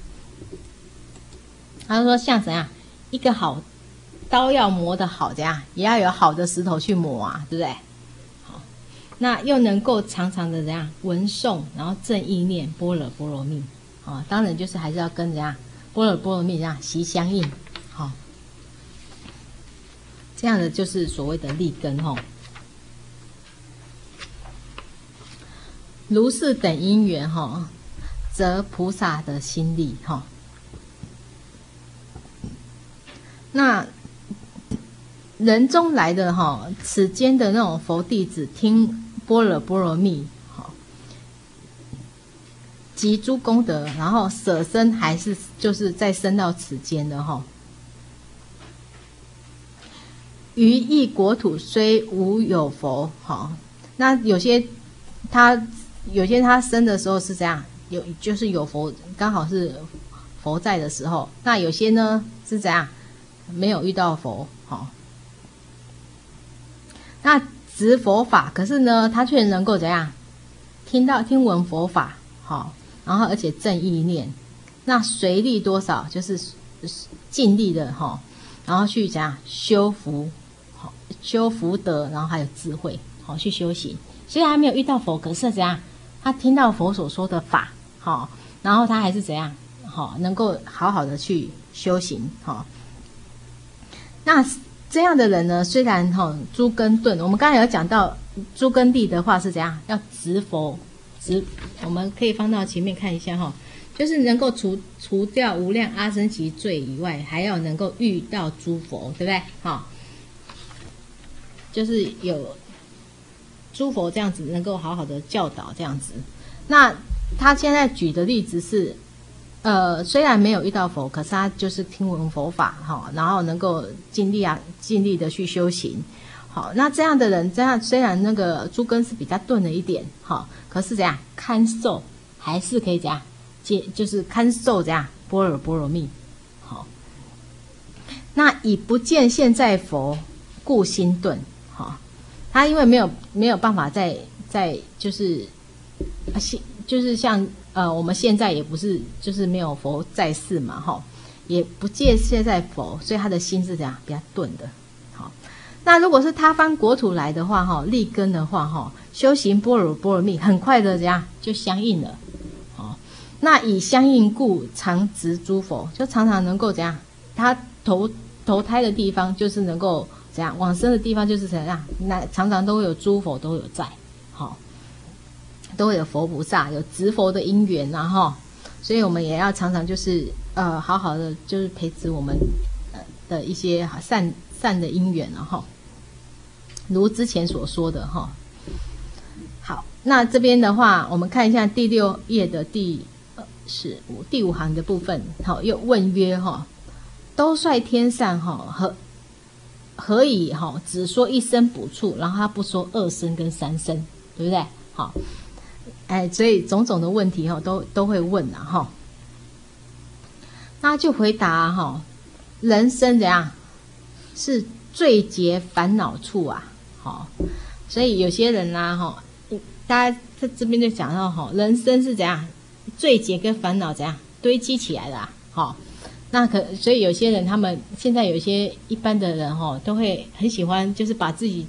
他说像怎样，一个好刀要磨得好，怎样也要有好的石头去磨啊，对不对？好，那又能够常常的怎样闻诵，然后正意念般若波罗蜜，啊，当然就是还是要跟怎样般若波罗蜜这样习相应，好，这样的就是所谓的利根哈。如是等因缘哈，则菩萨的心力哈。那人中来的哈，此间的那种佛弟子听般若波罗蜜哈，集诸功德，然后舍身还是就是再生到此间的哈。于异国土虽无有佛哈，那有些他。有些他生的时候是这样，有就是有佛，刚好是佛在的时候。那有些呢是怎样，没有遇到佛，好、哦。那执佛法，可是呢，他却能够怎样，听到听闻佛法，好、哦，然后而且正意念，那随力多少，就是尽力的哈、哦，然后去怎样修福，好、哦、修福德，然后还有智慧，好、哦、去修行。虽然他没有遇到佛，可是怎样？他听到佛所说的法，好，然后他还是怎样，好，能够好好的去修行，好。那这样的人呢，虽然哈诸根钝，我们刚才有讲到诸根利的话是怎样，要执佛，执，我们可以放到前面看一下哈，就是能够除除掉无量阿僧祇罪以外，还要能够遇到诸佛，对不对？好，就是有。诸佛这样子能够好好的教导这样子，那他现在举的例子是，呃，虽然没有遇到佛，可是他就是听闻佛法哈，然后能够尽力啊尽力的去修行，好，那这样的人，这样虽然那个诸根是比较钝了一点，哈，可是怎样堪受，还是可以怎样接，就是堪受怎样般若波罗蜜，好，那以不见现在佛，故心钝，哈。他因为没有没有办法再再就是现就是像呃我们现在也不是就是没有佛在世嘛哈，也不见现在佛，所以他的心是怎样比较钝的。好，那如果是他方国土来的话哈，利根的话哈，修行般若波罗蜜，很快的怎样就相应了。好，那以相应故，常执诸佛，就常常能够怎样，他投投胎的地方就是能够。怎样往生的地方就是怎样，那常常都会有诸佛都有在，好，都会有佛菩萨有执佛的因缘啊哈，所以我们也要常常就是呃好好的就是培植我们的一些善善的因缘啊哈，如之前所说的哈。好，那这边的话，我们看一下第六页的第呃是五第五行的部分，好，又问曰哈，都率天上哈和。何以哈只说一声补处，然后他不说二声跟三声，对不对？好，哎，所以种种的问题哈都都会问啊哈。那就回答哈，人生怎样是最结烦恼处啊？好，所以有些人呐哈，大家在这边就讲到哈，人生是怎样最结跟烦恼怎样堆积起来的啊？好。那可所以有些人他们现在有一些一般的人哈、哦，都会很喜欢就是把自己的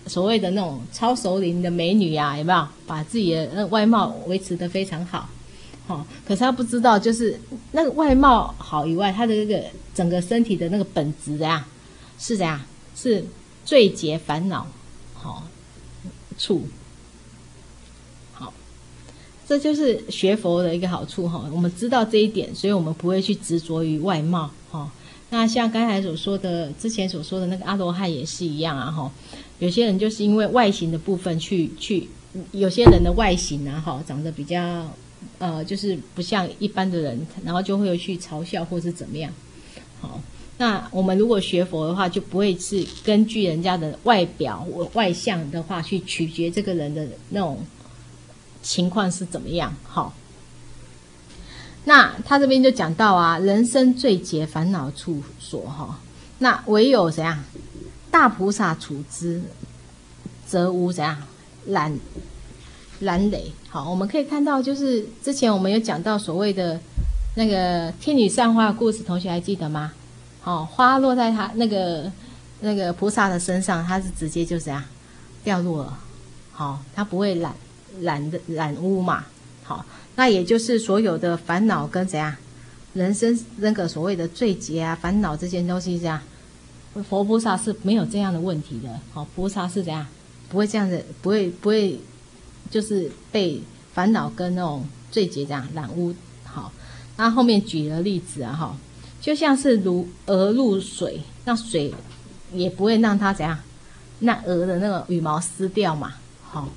所谓的那种超熟龄的美女啊，有没有把自己的外貌维持得非常好？哦，可是他不知道，就是那个外貌好以外，他的那个整个身体的那个本质怎样？是怎样？是罪结烦恼，好、哦、处。好，这就是学佛的一个好处哈、哦。我们知道这一点，所以我们不会去执着于外貌哈、哦。那像刚才所说的，之前所说的那个阿罗汉也是一样啊哈。有些人就是因为外形的部分去去，有些人的外形啊哈，长得比较。呃，就是不像一般的人，然后就会去嘲笑或是怎么样。好，那我们如果学佛的话，就不会是根据人家的外表外相的话去取决这个人的那种情况是怎么样。好，那他这边就讲到啊，人生最结烦恼处所哈，那唯有怎样大菩萨处之，则无怎样染染累。好，我们可以看到，就是之前我们有讲到所谓的那个天女散花的故事，同学还记得吗？好、哦，花落在他那个那个菩萨的身上，他是直接就这样掉落了。好、哦，他不会染染的染污嘛。好，那也就是所有的烦恼跟怎样人生那个所谓的罪结啊、烦恼这些东西这样，佛菩萨是没有这样的问题的。好，菩萨是怎样不会这样的，不会不会。就是被烦恼跟那种罪结这样染污。好，那后面举了例子啊，哈，就像是如鹅入水，那水也不会让它怎样，那鹅的那个羽毛撕掉嘛。好，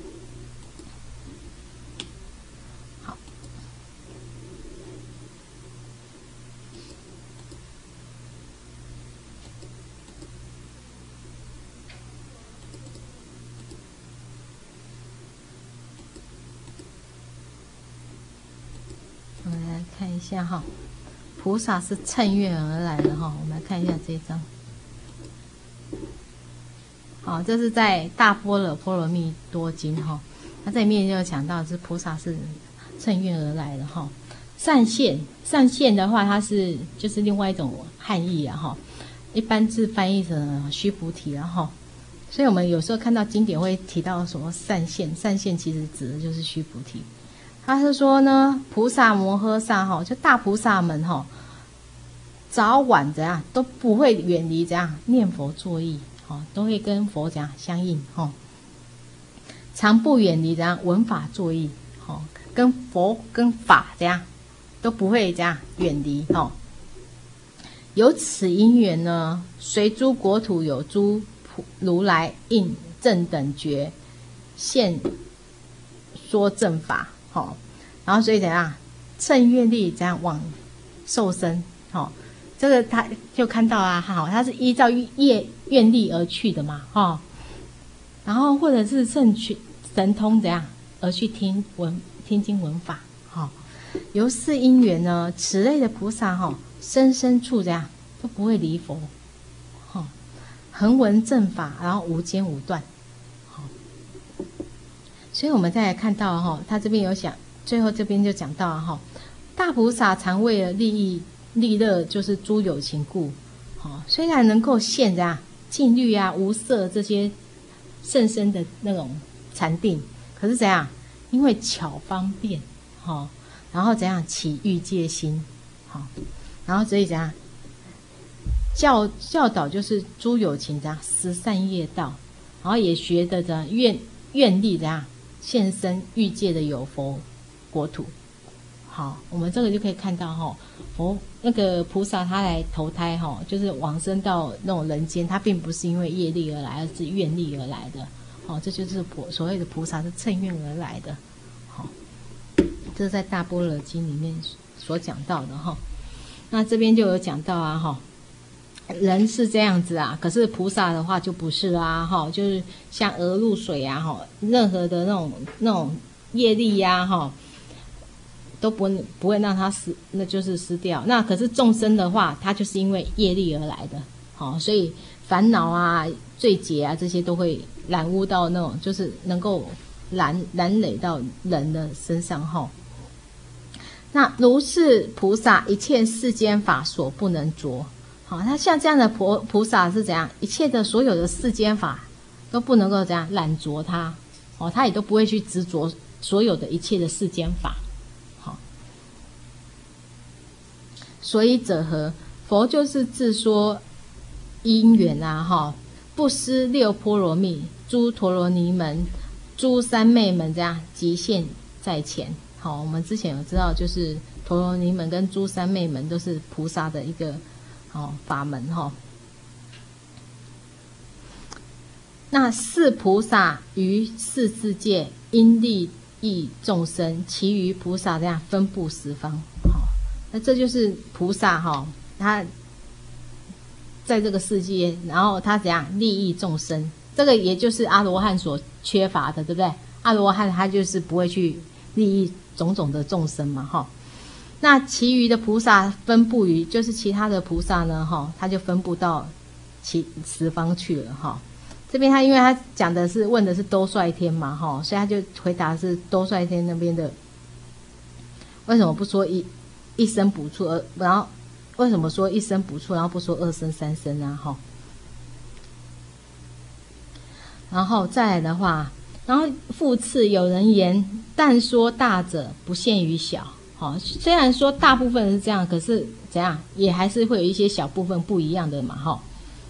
好，我们来看一下哈，菩萨是乘愿而来的哈。我们来看一下这一章。好，这是在《大般若波罗蜜多经》哈，它这里面就有讲到是菩萨是乘愿而来的哈。善现，善现的话，它是就是另外一种汉译啊哈，一般是翻译成须菩提然后，所以我们有时候看到经典会提到什么善现，善现其实指的就是须菩提。他是说呢，菩萨摩诃萨哈，就大菩萨们哈，早晚怎样都不会远离怎样念佛作意，哦，都会跟佛怎样相应哈，常不远离怎样闻法作意，哦，跟佛跟法怎样都不会这样远离哈。有此因缘呢，随诸国土有诸如来应正等觉现说正法。好，然后所以怎样趁愿力怎样往受生。好，这个他就看到啊，好，他是依照业愿力而去的嘛，哈。然后或者是趁去神通怎样而去听闻听经闻法。好，由是因缘呢，此类的菩萨哈，生生处怎样都不会离佛，哈，恒闻正法，然后无间无断。所以我们再来看到哈，他这边有讲，最后这边就讲到哈，大菩萨常为了利益利乐，就是诸有情故，哦，虽然能够现这样禁律啊、无色这些甚深的那种禅定，可是怎样？因为巧方便，哈，然后怎样起欲界心，好，然后所以怎样教教导就是诸有情这样十善业道，然后也学的怎样愿愿力怎样。现身欲界的有佛国土。好，我们这个就可以看到哈，佛那个菩萨他来投胎哈，就是往生到那种人间，他并不是因为业力而来，而是愿力而来的。好，这就是菩所谓的菩萨是乘愿而来的。好，这是在大般若经里面所讲到的哈。那这边就有讲到啊哈。人是这样子啊，可是菩萨的话就不是啊，哈，就是像鹅入水啊，哈，任何的那种那种业力呀、啊，哈，都不不会让它失，那就是失掉。那可是众生的话，他就是因为业力而来的，好，所以烦恼啊、罪结啊这些都会染污到那种，就是能够染染累到人的身上，哈。那如是菩萨，一切世间法所不能着。好，那像这样的菩菩萨是怎样？一切的所有的世间法都不能够这样染着它，哦，他也都不会去执着所有的一切的世间法，好、哦。所以者何？佛就是自说因缘啊，哈、哦，不施六波罗蜜，诸陀罗尼门，诸三昧门这样极现在前。好、哦，我们之前有知道，就是陀罗尼门跟诸三昧门都是菩萨的一个哦法门哈、哦。那四菩萨于四世界因利益众生，其余菩萨这样分布十方。好，那这就是菩萨哈，他在这个世界，然后他怎样利益众生？这个也就是阿罗汉所缺乏的，对不对？阿罗汉他就是不会去利益种种的众生嘛，哈。那其余的菩萨分布于，就是其他的菩萨呢，哈，他就分布到其十方去了，哈。这边他因为他讲的是问的是兜率天嘛，哈，所以他就回答是兜率天那边的，为什么不说一一生补处，而然后为什么说一生补处，然后不说二生三生啊，哈。然后再来的话，然后复次有人言，但说大者不限于小，好，虽然说大部分是这样，可是怎样也还是会有一些小部分不一样的嘛，哈。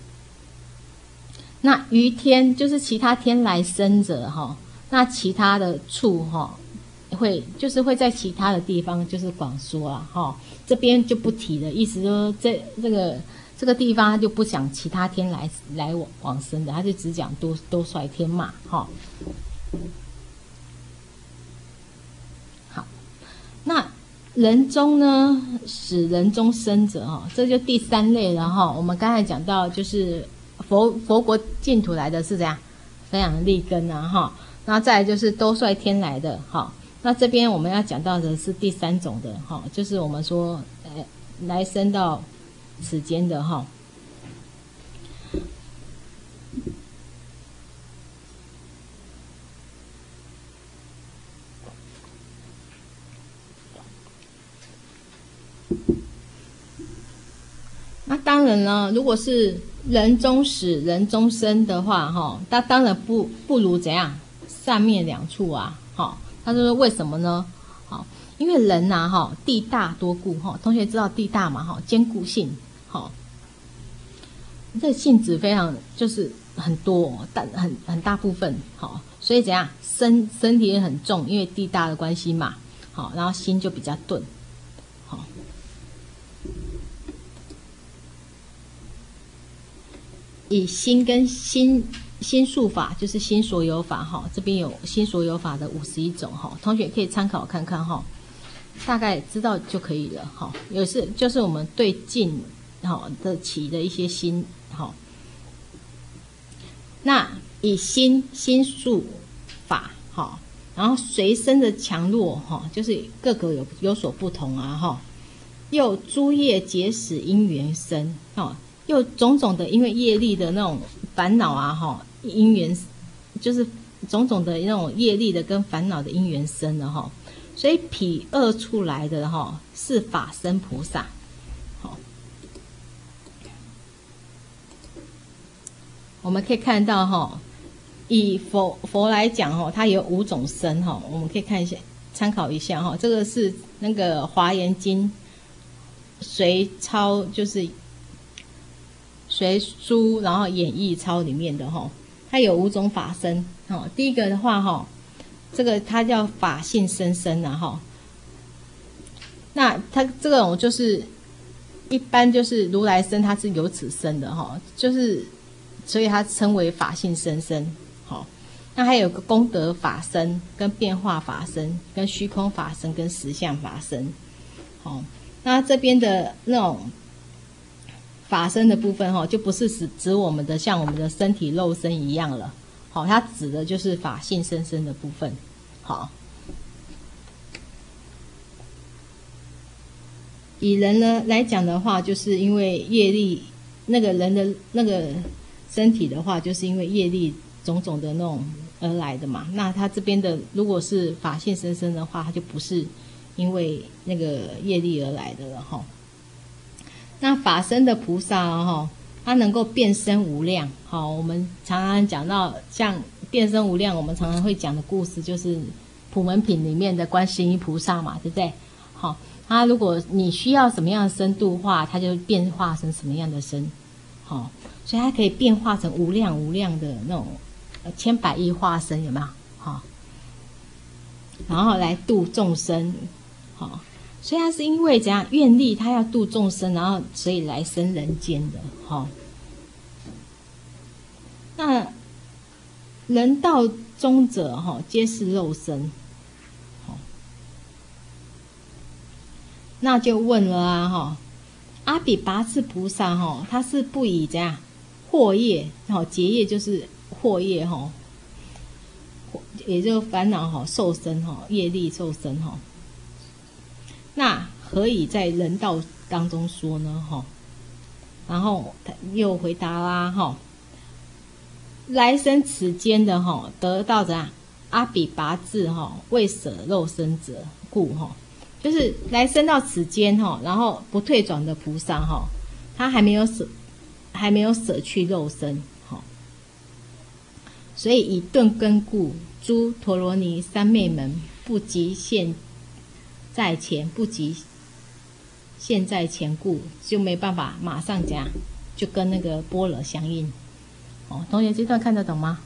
那于天就是其他天来生者哈，那其他的处哈会就是会在其他的地方就是广说啊哈，这边就不提了，意思说这这个这个地方他就不讲其他天来来往往生的，他就只讲兜兜率天嘛哈。好，那人中呢使人中生者哈，这就第三类了哈。我们刚才讲到就是佛佛国净土来的是怎样非常利根啊哈，那再来就是兜率天来的哈。那这边我们要讲到的是第三种的哈，就是我们说呃来生到此间的哈。那当然呢，如果是人中始人中生的话哈，那当然不不如怎样上面两处啊哈。他说为什么呢？好，因为人呐、啊、哈地大多固哈，同学知道地大嘛哈，坚固性哈，这性质非常就是很多，但很很大部分好，所以怎样身身体也很重，因为地大的关系嘛，好，然后心就比较钝，好。以心跟心心术法，就是心所有法哈，这边有心所有法的五十一种哈，同学可以参考看看哈，大概知道就可以了哈。有是就是我们对境哈的起的一些心哈。那以心心术法哈，然后随身的强弱哈，就是各个有有所不同啊哈。又诸业结使因缘生哈。又种种的因为业力的那种烦恼啊哈，因缘就是种种的那种业力的跟烦恼的因缘生的哈，所以彼二处来的哈是法身菩萨。好，我们可以看到哈，以佛佛来讲哈，它有五种身哈，我们可以看一下参考一下哈，这个是那个华严经随抄就是随书然后演义抄里面的哈，它有五种法身哈。第一个的话哈，这个它叫法性生身啊哈。那它这种就是一般就是如来身，它是有此身的哈，就是所以它称为法性生身。好，那还有个功德法身、跟变化法身、跟虚空法身、跟实相法身。好，那这边的那种法身的部分哈，就不是指指我们的像我们的身体肉身一样了，好，它指的就是法性生身的部分。好，以人呢来讲的话，就是因为业力，那个人的那个身体的话，就是因为业力种种的那种而来的嘛。那他这边的如果是法性生身的话，它就不是因为那个业力而来的了哈。那法身的菩萨哈、哦， 它能够变身无量。好，我们常常讲到像变身无量，我们常常会讲的故事就是普门品里面的观世音菩萨嘛，对不对？好，它如果你需要什么样的身度化，它就变化成什么样的身。好，所以它可以变化成无量无量的那种千百亿化身，有没有？好，然后来度众生。好，所以他是因为怎样愿力，他要度众生，然后所以来生人间的。好，那人道中者哈，皆是肉身。好，那就问了啊哈，阿比跋致菩萨哈，他是不以怎样惑业，好结业就是惑业哈，也就是烦恼哈受身哈，业力受身哈。那何以在人道当中说呢？哈，然后他又回答啦哈，来生此间的哈，得到怎样阿比跋致哈，未舍肉身者故哈，就是来生到此间哈，然后不退转的菩萨哈，他还没有舍，还没有舍去肉身哈，所以以顿根故，诸陀罗尼三昧门不及现在前，不及现在前故，就没办法马上讲，就跟那个般若相应。哦，同学这段看得懂吗？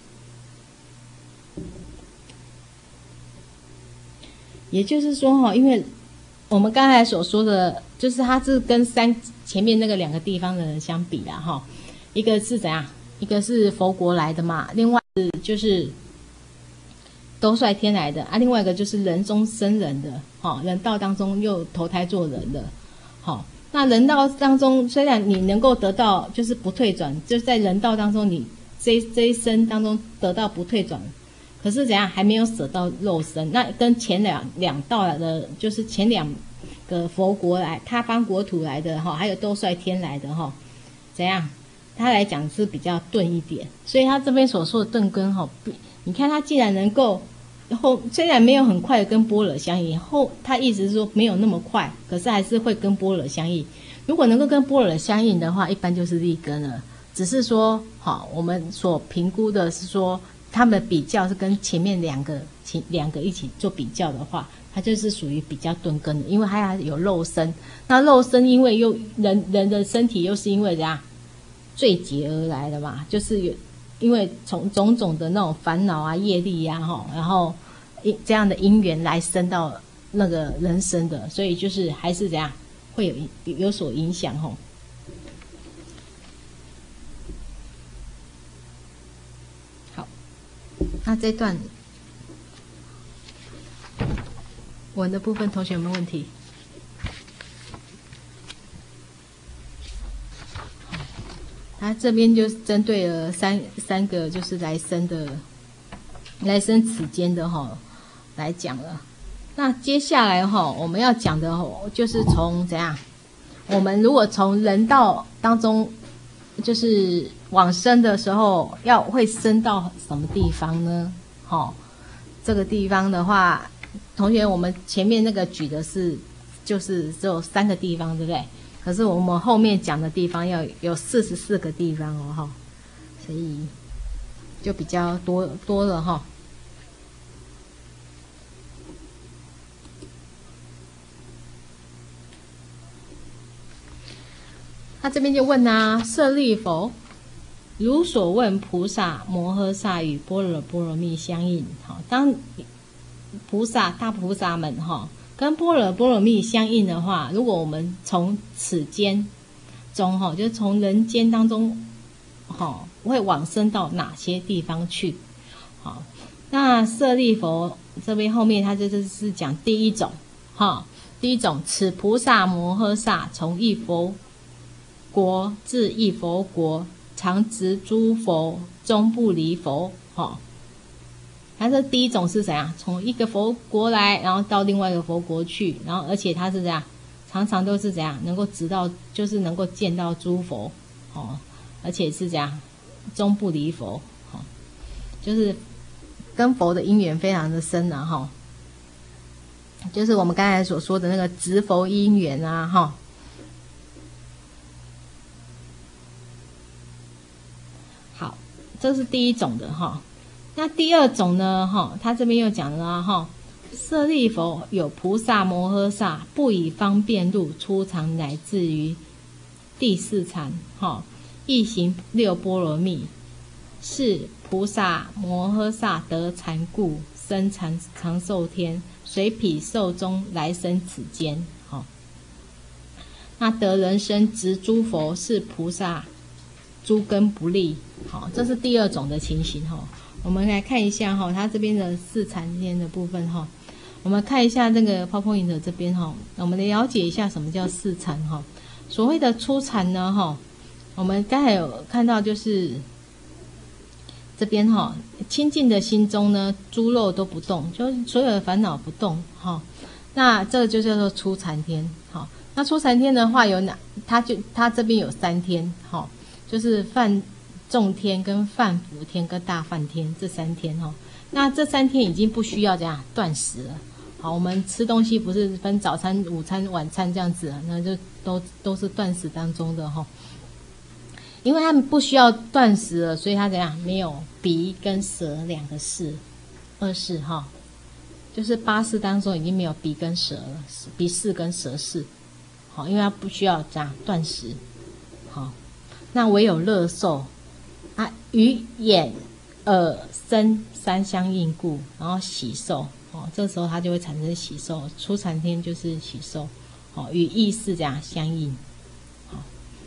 也就是说哈，因为我们刚才所说的，就是它是跟三前面那个两个地方的人相比啦哈，一个是怎样，一个是佛国来的嘛，另外是就是兜率天来的啊，另外一个就是人中生人的，哈，人道当中又投胎做人的，好，那人道当中虽然你能够得到就是不退转，就在人道当中你这这一生当中得到不退转，可是怎样还没有舍到肉身，那跟前两两道的，就是前两个佛国来他方国土来的哈，还有兜率天来的哈，怎样？他来讲是比较钝一点，所以他这边所说的钝根哈，你看他既然能够后虽然没有很快的跟般若相应，后他意思是说没有那么快，可是还是会跟般若相应。如果能够跟般若相应的话，一般就是立根了。只是说，好，我们所评估的是说，他们比较是跟前面两个前两个一起做比较的话，它就是属于比较钝根的，因为它有肉身。那肉身因为又人人的身体又是因为怎样罪结而来的嘛，就是有因为从种种的那种烦恼啊、业力呀、啊，然后这样的因缘来生到那个人生的，所以就是还是怎样会有有所影响吼。好，那这段文的部分，同学有没有问题？他这边就是针对了三三个就是来生的来生此间的哈来讲了。那接下来哈我们要讲的就是从怎样，我们如果从人道当中就是往生的时候，要会生到什么地方呢？哈，这个地方的话，同学我们前面那个举的是就是只有三个地方，对不对？可是我们后面讲的地方要有四十四个地方哦，哈，所以就比较多多了哈。他这边就问啊，舍利弗，如所问菩萨摩诃萨与般若波罗蜜相应，好，当菩萨大菩萨们哈。跟般若波罗蜜相应的话，如果我们从此间中哈，就是从人间当中哈，会往生到哪些地方去？好，那舍利弗这边后面他就是讲第一种哈，第一种，此菩萨摩诃萨从一佛国至一佛国，常值诸佛，终不离佛，哈。它这第一种是怎样？从一个佛国来，然后到另外一个佛国去，然后而且它是怎样？常常都是怎样？能够直到，就是能够见到诸佛，哦，而且是怎样？终不离佛，哦，就是跟佛的因缘非常的深啊，哈，就是我们刚才所说的那个直佛因缘啊，哈。 这是第一种的哈。那第二种呢哈，他这边又讲了哈，舍利弗，有菩萨摩诃萨不以方便路出常乃至于第四禅哈，一行六波罗蜜，是菩萨摩诃萨得禅故，生长长寿天，随彼寿中来生此间。好，那得人身执诸佛，是菩萨诸根不利。好，这是第二种的情形哈。我们来看一下哈，它这边的四禅天的部分哈。我们看一下这个 PowerPoint 这边哈，我们了解一下什么叫四禅哈。所谓的初禅呢哈，我们刚才有看到就是这边哈，清净的心中呢，诸肉都不动，就是所有的烦恼不动哈。那这个就叫做初禅天。好，那初禅天的话有哪？它就它这边有三天哈，就是梵众天跟梵辅天跟大梵天这三天哈。那这三天已经不需要这样断食了。好，我们吃东西不是分早餐、午餐、晚餐这样子，那就都都是断食当中的哈。因为他们不需要断食了，所以他怎样没有鼻跟舌两个识，二识哈，就是八识当中已经没有鼻跟舌了，鼻识跟舌识。好，因为他不需要这样断食。好，那唯有乐受啊，与眼、耳、身三相应故，然后喜受。哦，这时候它就会产生喜受，初禅天就是喜受，哦，与意识这样相应。好，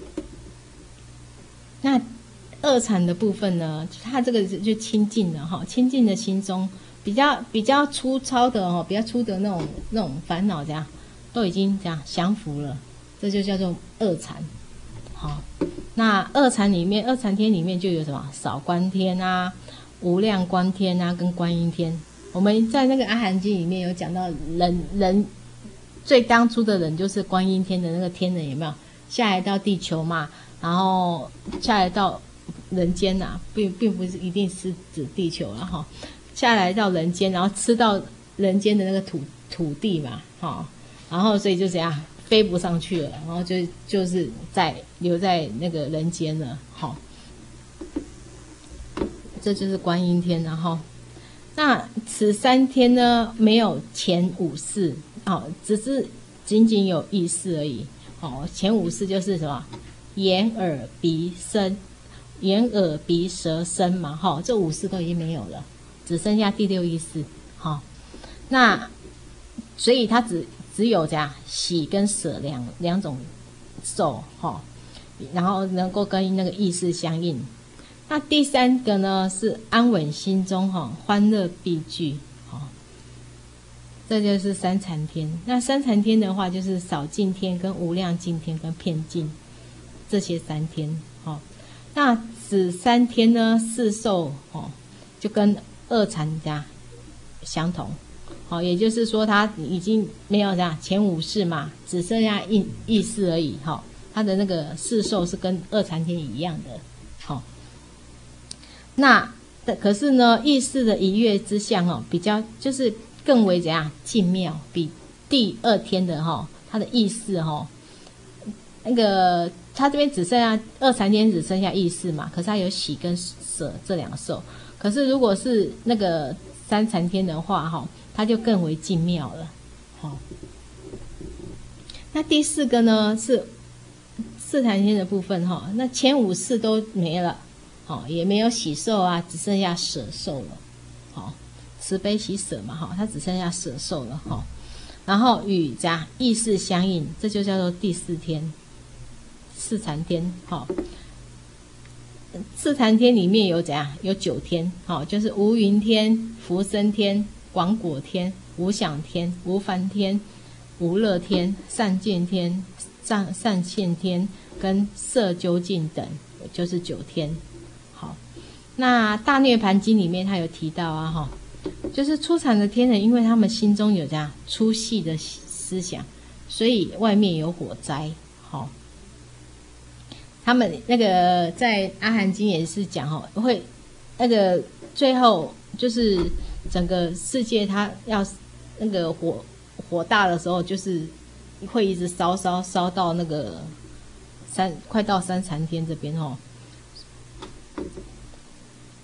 那二禅的部分呢，它这个就清净了哈，清净的心中比较比较粗糙的哈，比较粗的那种那种烦恼这样，都已经这样降服了，这就叫做二禅。好，那二禅里面，二禅天里面就有什么少观天啊、无量观天啊，跟观音天。我们在那个阿含经里面有讲到人，人最当初的人就是观音天的那个天人，有没有下来到地球嘛？然后下来到人间呐、啊，并并不是一定是指地球了哈。下来到人间，然后吃到人间的那个土土地嘛，哈，然后所以就这样飞不上去了，然后就就是在留在那个人间了，好，这就是观音天，然后。那此三天呢，没有前五识，哦，只是仅仅有意识而已。哦，前五识就是什么？眼、耳、鼻、身，眼、耳、鼻、舌、身嘛，哈、哦，这五识都已经没有了，只剩下第六意识。好、哦，那所以它只只有这样喜跟舍两两种受，哈、哦，然后能够跟那个意识相应。那第三个呢是安稳心中哈，欢乐必具，好，这就是三禅天。那三禅天的话，就是少净天、跟无量净天、跟遍净这些三天，好。那此三天呢，四受哦，就跟二禅家相同，好，也就是说，他已经没有这样前五识嘛，只剩下意意识而已，好，他的那个四受是跟二禅天一样的，好。那可是呢，意识的一跃之相哦，比较就是更为怎样静妙，比第二天的哈、哦，它的意识哈、哦，那个它这边只剩下二禅天只剩下意识嘛，可是它有喜跟舍这两个受，可是如果是那个三禅天的话哈、哦，它就更为静妙了，好、哦。那第四个呢是四禅天的部分哈、哦，那前五识都没了。好，也没有喜受啊，只剩下舍受了。好，慈悲喜舍嘛，哈，它只剩下舍受了，哈。然后与这样意识相应，这就叫做第四天，四禅天。好，四禅天里面有怎样？有九天，好，就是无云天、福生天、广果天、无想天、无烦天、无乐天、善见天、善善现天跟色究竟等，就是九天。好，那大涅盘经里面他有提到啊，哈，就是初禅的天人，因为他们心中有这样粗细的思想，所以外面有火灾。好，他们那个在阿含经也是讲哈，会那个最后就是整个世界它要那个火火大的时候，就是会一直烧烧烧到那个三快到三禅天这边哦。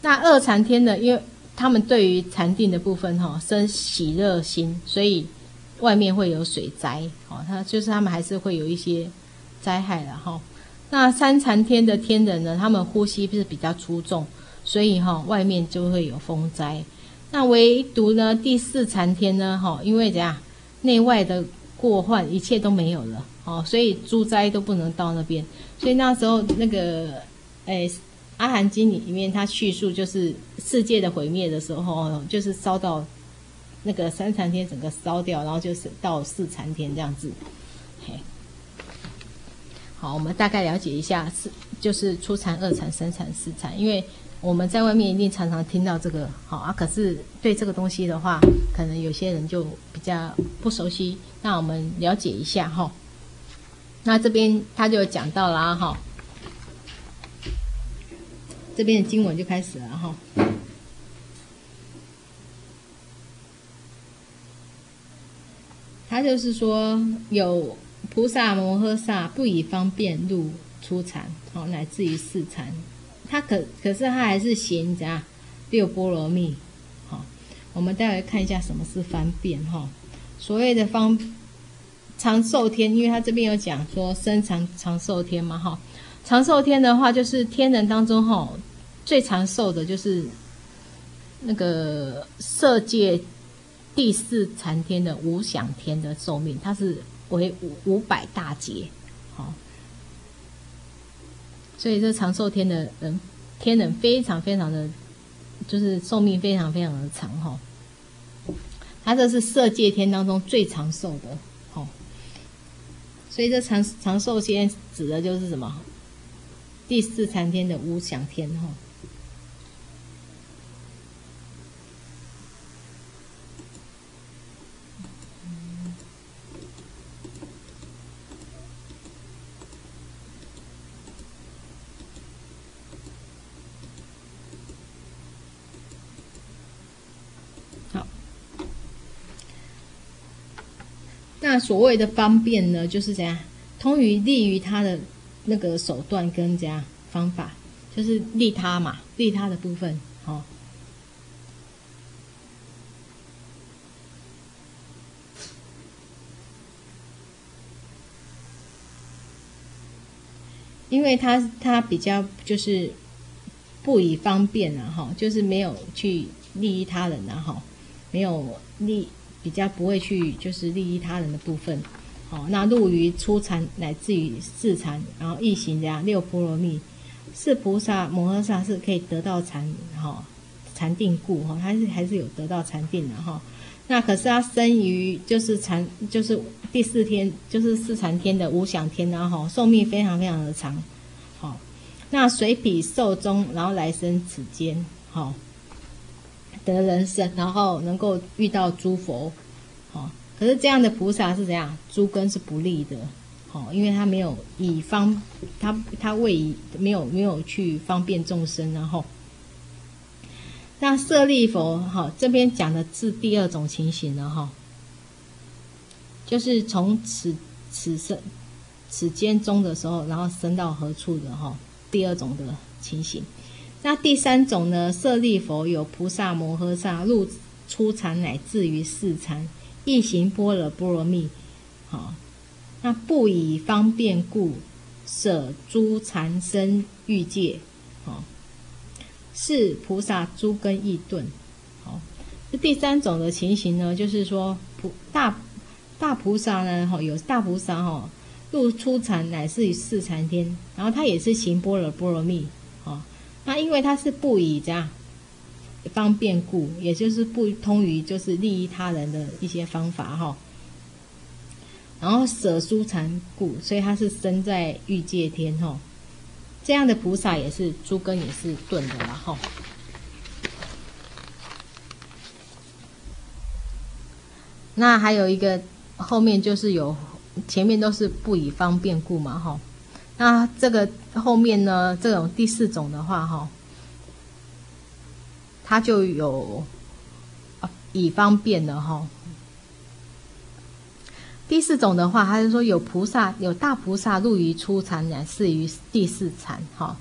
那二禅天呢，因为他们对于禅定的部分哈、哦、生喜乐心，所以外面会有水灾哦，他就是他们还是会有一些灾害了哈、哦。那三禅天的天人呢，他们呼吸是比较粗重，所以哈、哦、外面就会有风灾。那唯独呢第四禅天呢哈、哦，因为怎样内外的过患一切都没有了哦，所以诸灾都不能到那边。所以那时候那个诶阿含经里面他叙述就是世界的毁灭的时候，就是烧到那个三禅天整个烧掉，然后就是到四禅天这样子。嘿，好，我们大概了解一下是就是初禅、二禅、三禅、四禅，因为我们在外面一定常常听到这个，好啊，可是对这个东西的话，可能有些人就比较不熟悉，那我们了解一下哈。那这边他就讲到了哈，这边的经文就开始了哈。他就是说，有菩萨摩诃萨不以方便入初禅，好，乃至于四禅。他可可是他还是行怎样六波罗蜜，好，我们待会看一下什么是方便哈。所谓的方长寿天，因为他这边有讲说生长长寿天嘛哈。长寿天的话，就是天人当中哈最长寿的就是那个色界第四禅天的无想天的寿命，它是为五百大劫，好。所以这长寿天的人天人非常非常的，就是寿命非常非常的长哈。他这是色界天当中最长寿的，哈。所以这长长寿天指的就是什么？第四禅天的无想天哈。那所谓的方便呢，就是怎样通于利于他的那个手段跟怎样方法，就是利他嘛，利他的部分，哦。因为他他比较就是不以方便啊，哈，就是没有去利益他人啊，哈，没有利。比较不会去就是利益他人的部分，好，那入于初禅乃至于四禅，然后一行这样六波罗蜜，是菩萨摩诃萨是可以得到禅，哈，禅定故哈，他是还是有得到禅定的哈。那可是他生于就是禅就是第四天就是四禅天的无想天，然后寿命非常非常的长，好，那随彼寿终，然后来生此间，好。得人生，然后能够遇到诸佛，哦，可是这样的菩萨是怎样？诸根是不利的，哦，因为他没有以方，他他为以没有没有去方便众生，然后，那舍利佛，哈、哦，这边讲的是第二种情形了，哈、哦，就是从此此生此间中的时候，然后升到何处的，哈、哦，第二种的情形。那第三种呢？舍利佛有菩萨摩诃萨入初禅乃至于四禅，一行般若波罗蜜，好，那不以方便故，舍诸禅身欲界，好，是菩萨诸根易顿，好。这第三种的情形呢，就是说菩大大菩萨呢，哈，有大菩萨哈入初禅乃至于四禅天，然后他也是行般若波罗蜜，好。那因为他是不以这样方便故，也就是不通于就是利益他人的一些方法哈，然后舍诸禅故，所以他是生在欲界天哈。这样的菩萨也是诸根也是顿的啦哈。那还有一个后面就是有前面都是不以方便故嘛哈。那这个后面呢，这种第四种的话哈，它就有以方便的哈。第四种的话，他就说有菩萨有大菩萨入于初禅乃至于第四禅哈。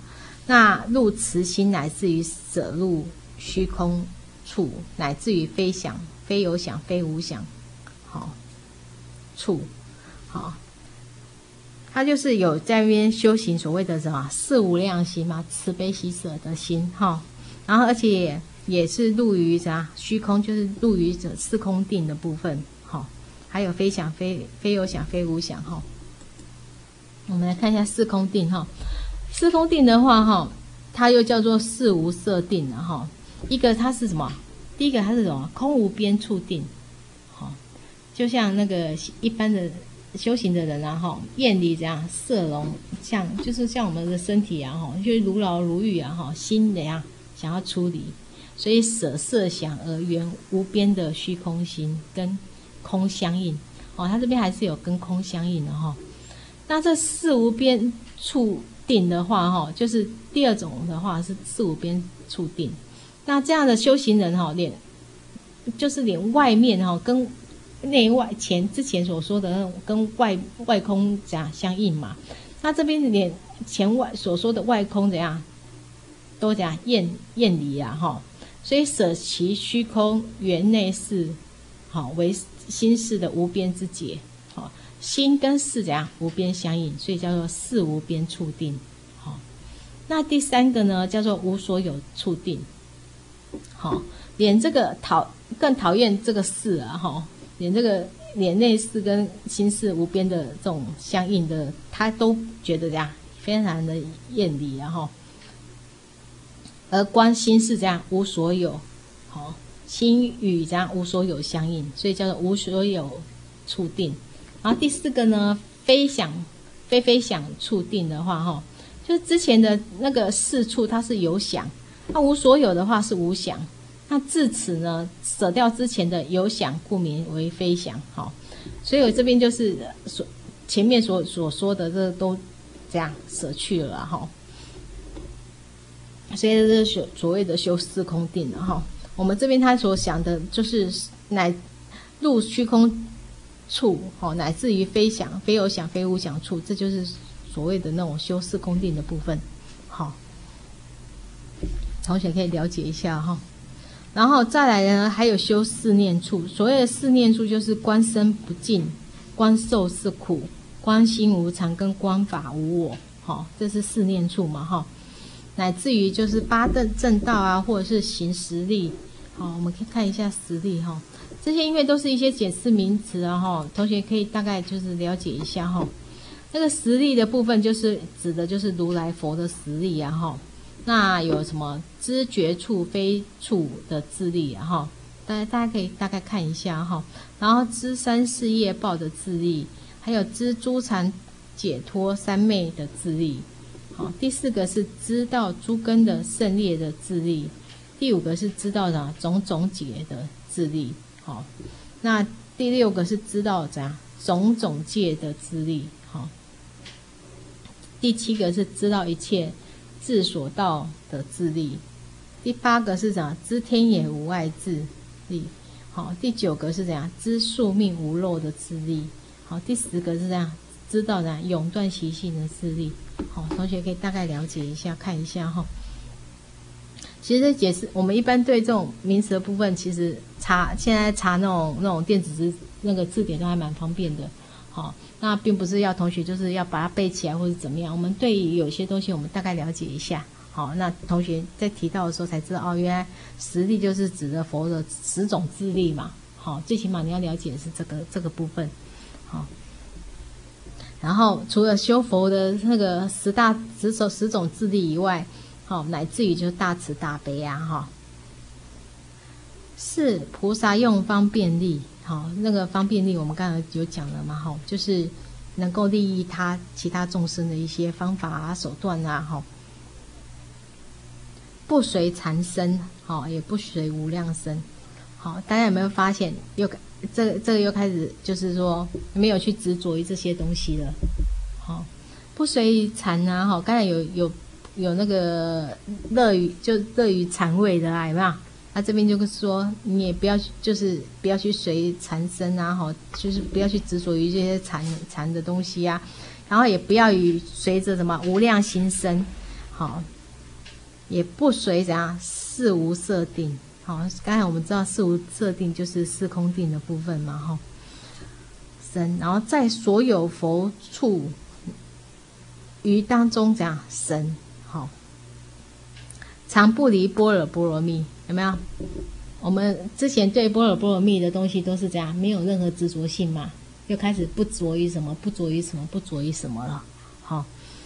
那入慈心，乃至于舍入虚空处，乃至于非想非有想非无想，好处，好，他就是有在那边修行所谓的什么四无量心嘛，慈悲喜舍的心哈，然后而且也也是入于啥虚空，就是入于这四空定的部分，好，还有非想非非有想非无想哈。我们来看一下四空定哈，四空定的话哈，它又叫做四无色定的哈。一个它是什么？第一个它是什么？空无边处定，好，就像那个一般的修行的人啊哈，厌离怎样色容，像就是像我们的身体啊哈，就是如劳如玉啊哈，心怎样想要出离，所以舍色想而圆无边的虚空心，跟空相应哦。它这边还是有跟空相应的哈。那这四无边处定的话哈，就是第二种的话是四无边处定。那这样的修行人哈，连就是连外面哈跟内外前之前所说的那种跟外外空怎样相应嘛？那这边连前外所说的外空怎样都怎样厌厌离啊哈，所以舍其虚空圆内视，好为心事的无边之解，好心跟事怎样无边相应，所以叫做四无边处定。好，那第三个呢叫做无所有处定。好，连这个讨更讨厌这个事啊哈，连这个连内事跟心事无边的这种相应的，他都觉得这样非常的厌离啊哈。而观心是这样无所有，好，心与这样无所有相应，所以叫做无所有处定。然后第四个呢，非想非非想处定的话哈，就是之前的那个事处它是有想。那无所有的话是无想，那至此呢，舍掉之前的有想，故名为非想。好，所以我这边就是所前面所所说的这都这样舍去了哈。所以这是所谓的修四空定了哈。我们这边他所想的就是乃入虚空处，好，乃至于非想非有想非无想处，这就是所谓的那种修四空定的部分。好。同学可以了解一下哈，然后再来呢，还有修四念处。所谓的四念处，就是观身不净、观受是苦、观心无常跟观法无我。好，这是四念处嘛哈。乃至于就是八正正道啊，或者是行十力。好，我们可以看一下十力哈。这些因为都是一些解释名词啊哈，同学可以大概就是了解一下哈。那个十力的部分，就是指的就是如来佛的十力啊哈。那有什么知觉处非处的自力啊哈，大家大家可以大概看一下哈。然后知三世业报的自力，还有知诸禅解脱三昧的自力。好，第四个是知道诸根的胜劣的自力，第五个是知道的种种解的自力。好，那第六个是知道怎样种种界的自力。好，第七个是知道一切自所到的自力，第八个是怎样知天也无碍自力。好，第九个是怎样知宿命无漏的自力。好，第十个是怎样知道怎样永断习性的自力。好，同学可以大概了解一下，看一下哈。其实解释我们一般对这种名词的部分，其实查现在查那种那种电子字那个字典都还蛮方便的。好，那并不是要同学就是要把它背起来或者怎么样，我们对于有些东西我们大概了解一下。好，那同学在提到的时候才知道哦，原来十力就是指的佛的十种自力嘛。好，最起码你要了解的是这个这个部分。好，然后除了修佛的那个十大十种十种自力以外，好，乃至于就是大慈大悲啊，哈，是菩萨用方便力。好，那个方便力我们刚才有讲了嘛，哈，就是能够利益他其他众生的一些方法啊、手段啊，哈，不随禅身，好，也不随无量身。好，大家有没有发现又这个这个又开始就是说没有去执着于这些东西了？好，不随禅啊，好，刚才有有有那个乐于就乐于禅味的啊，有没有？那这边就是说，你也不要就是不要去随禅身啊，哈，就是不要去执着于这些禅禅的东西啊，然后也不要与随着什么无量心生，好， 也不随怎样事无设定。好，刚才我们知道事无设定就是事空定的部分嘛，哈。生，然后在所有佛处于当中怎样生，好，常不离般若波罗蜜，有没有？我们之前对般若波罗蜜的东西都是这样，没有任何执着性嘛，又开始不着于什么，不着于什么，不着于什么了，好。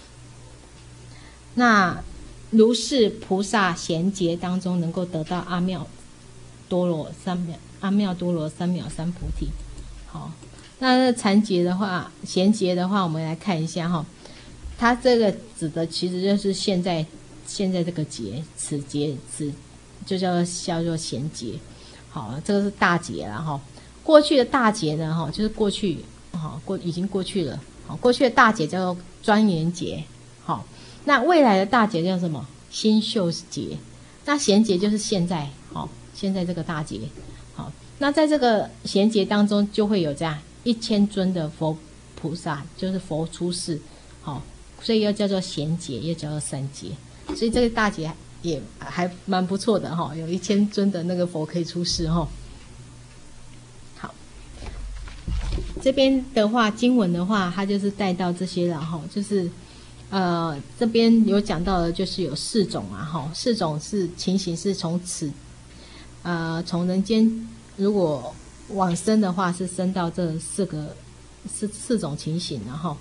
那如是菩萨贤劫当中，能够得到阿妙多罗三藐阿妙多罗三藐三菩提，好。那禅劫的话，贤劫的话，我们来看一下哈，它这个指的其实就是现在现在这个劫，此劫此就叫叫做贤劫。好，这个是大劫了哈。过去的大劫呢哈，就是过去好过已经过去了。好，过去的大劫叫做庄严劫。好，那未来的大劫叫什么？新秀劫。那贤劫就是现在，好，现在这个大劫。好，那在这个贤劫当中，就会有这样一千尊的佛菩萨，就是佛出世，好，所以又叫做贤劫，又叫做三劫，所以这个大劫也还蛮不错的哈，有一千尊的那个佛可以出世哈。好，这边的话，经文的话，它就是带到这些了哈，就是呃这边有讲到的，就是有四种啊哈，四种是情形是从此呃从人间如果往生的话是生到这四个四四种情形，然后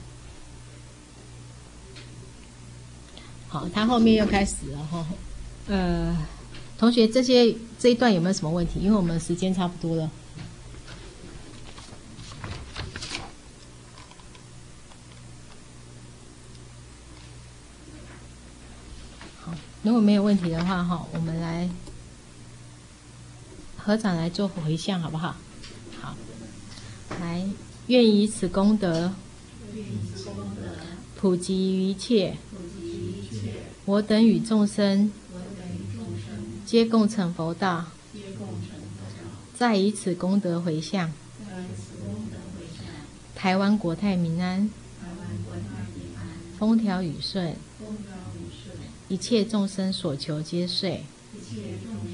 好，他后面又开始了哈。呃，同学，这些这一段有没有什么问题？因为我们时间差不多了。好，如果没有问题的话哈，我们来合掌来做回向，好不好？好，来，愿以此功德，普及于一切，我等与众生，皆共成佛道。再以此功德回向，台湾国泰民安，风调雨顺，一切众生所求皆遂。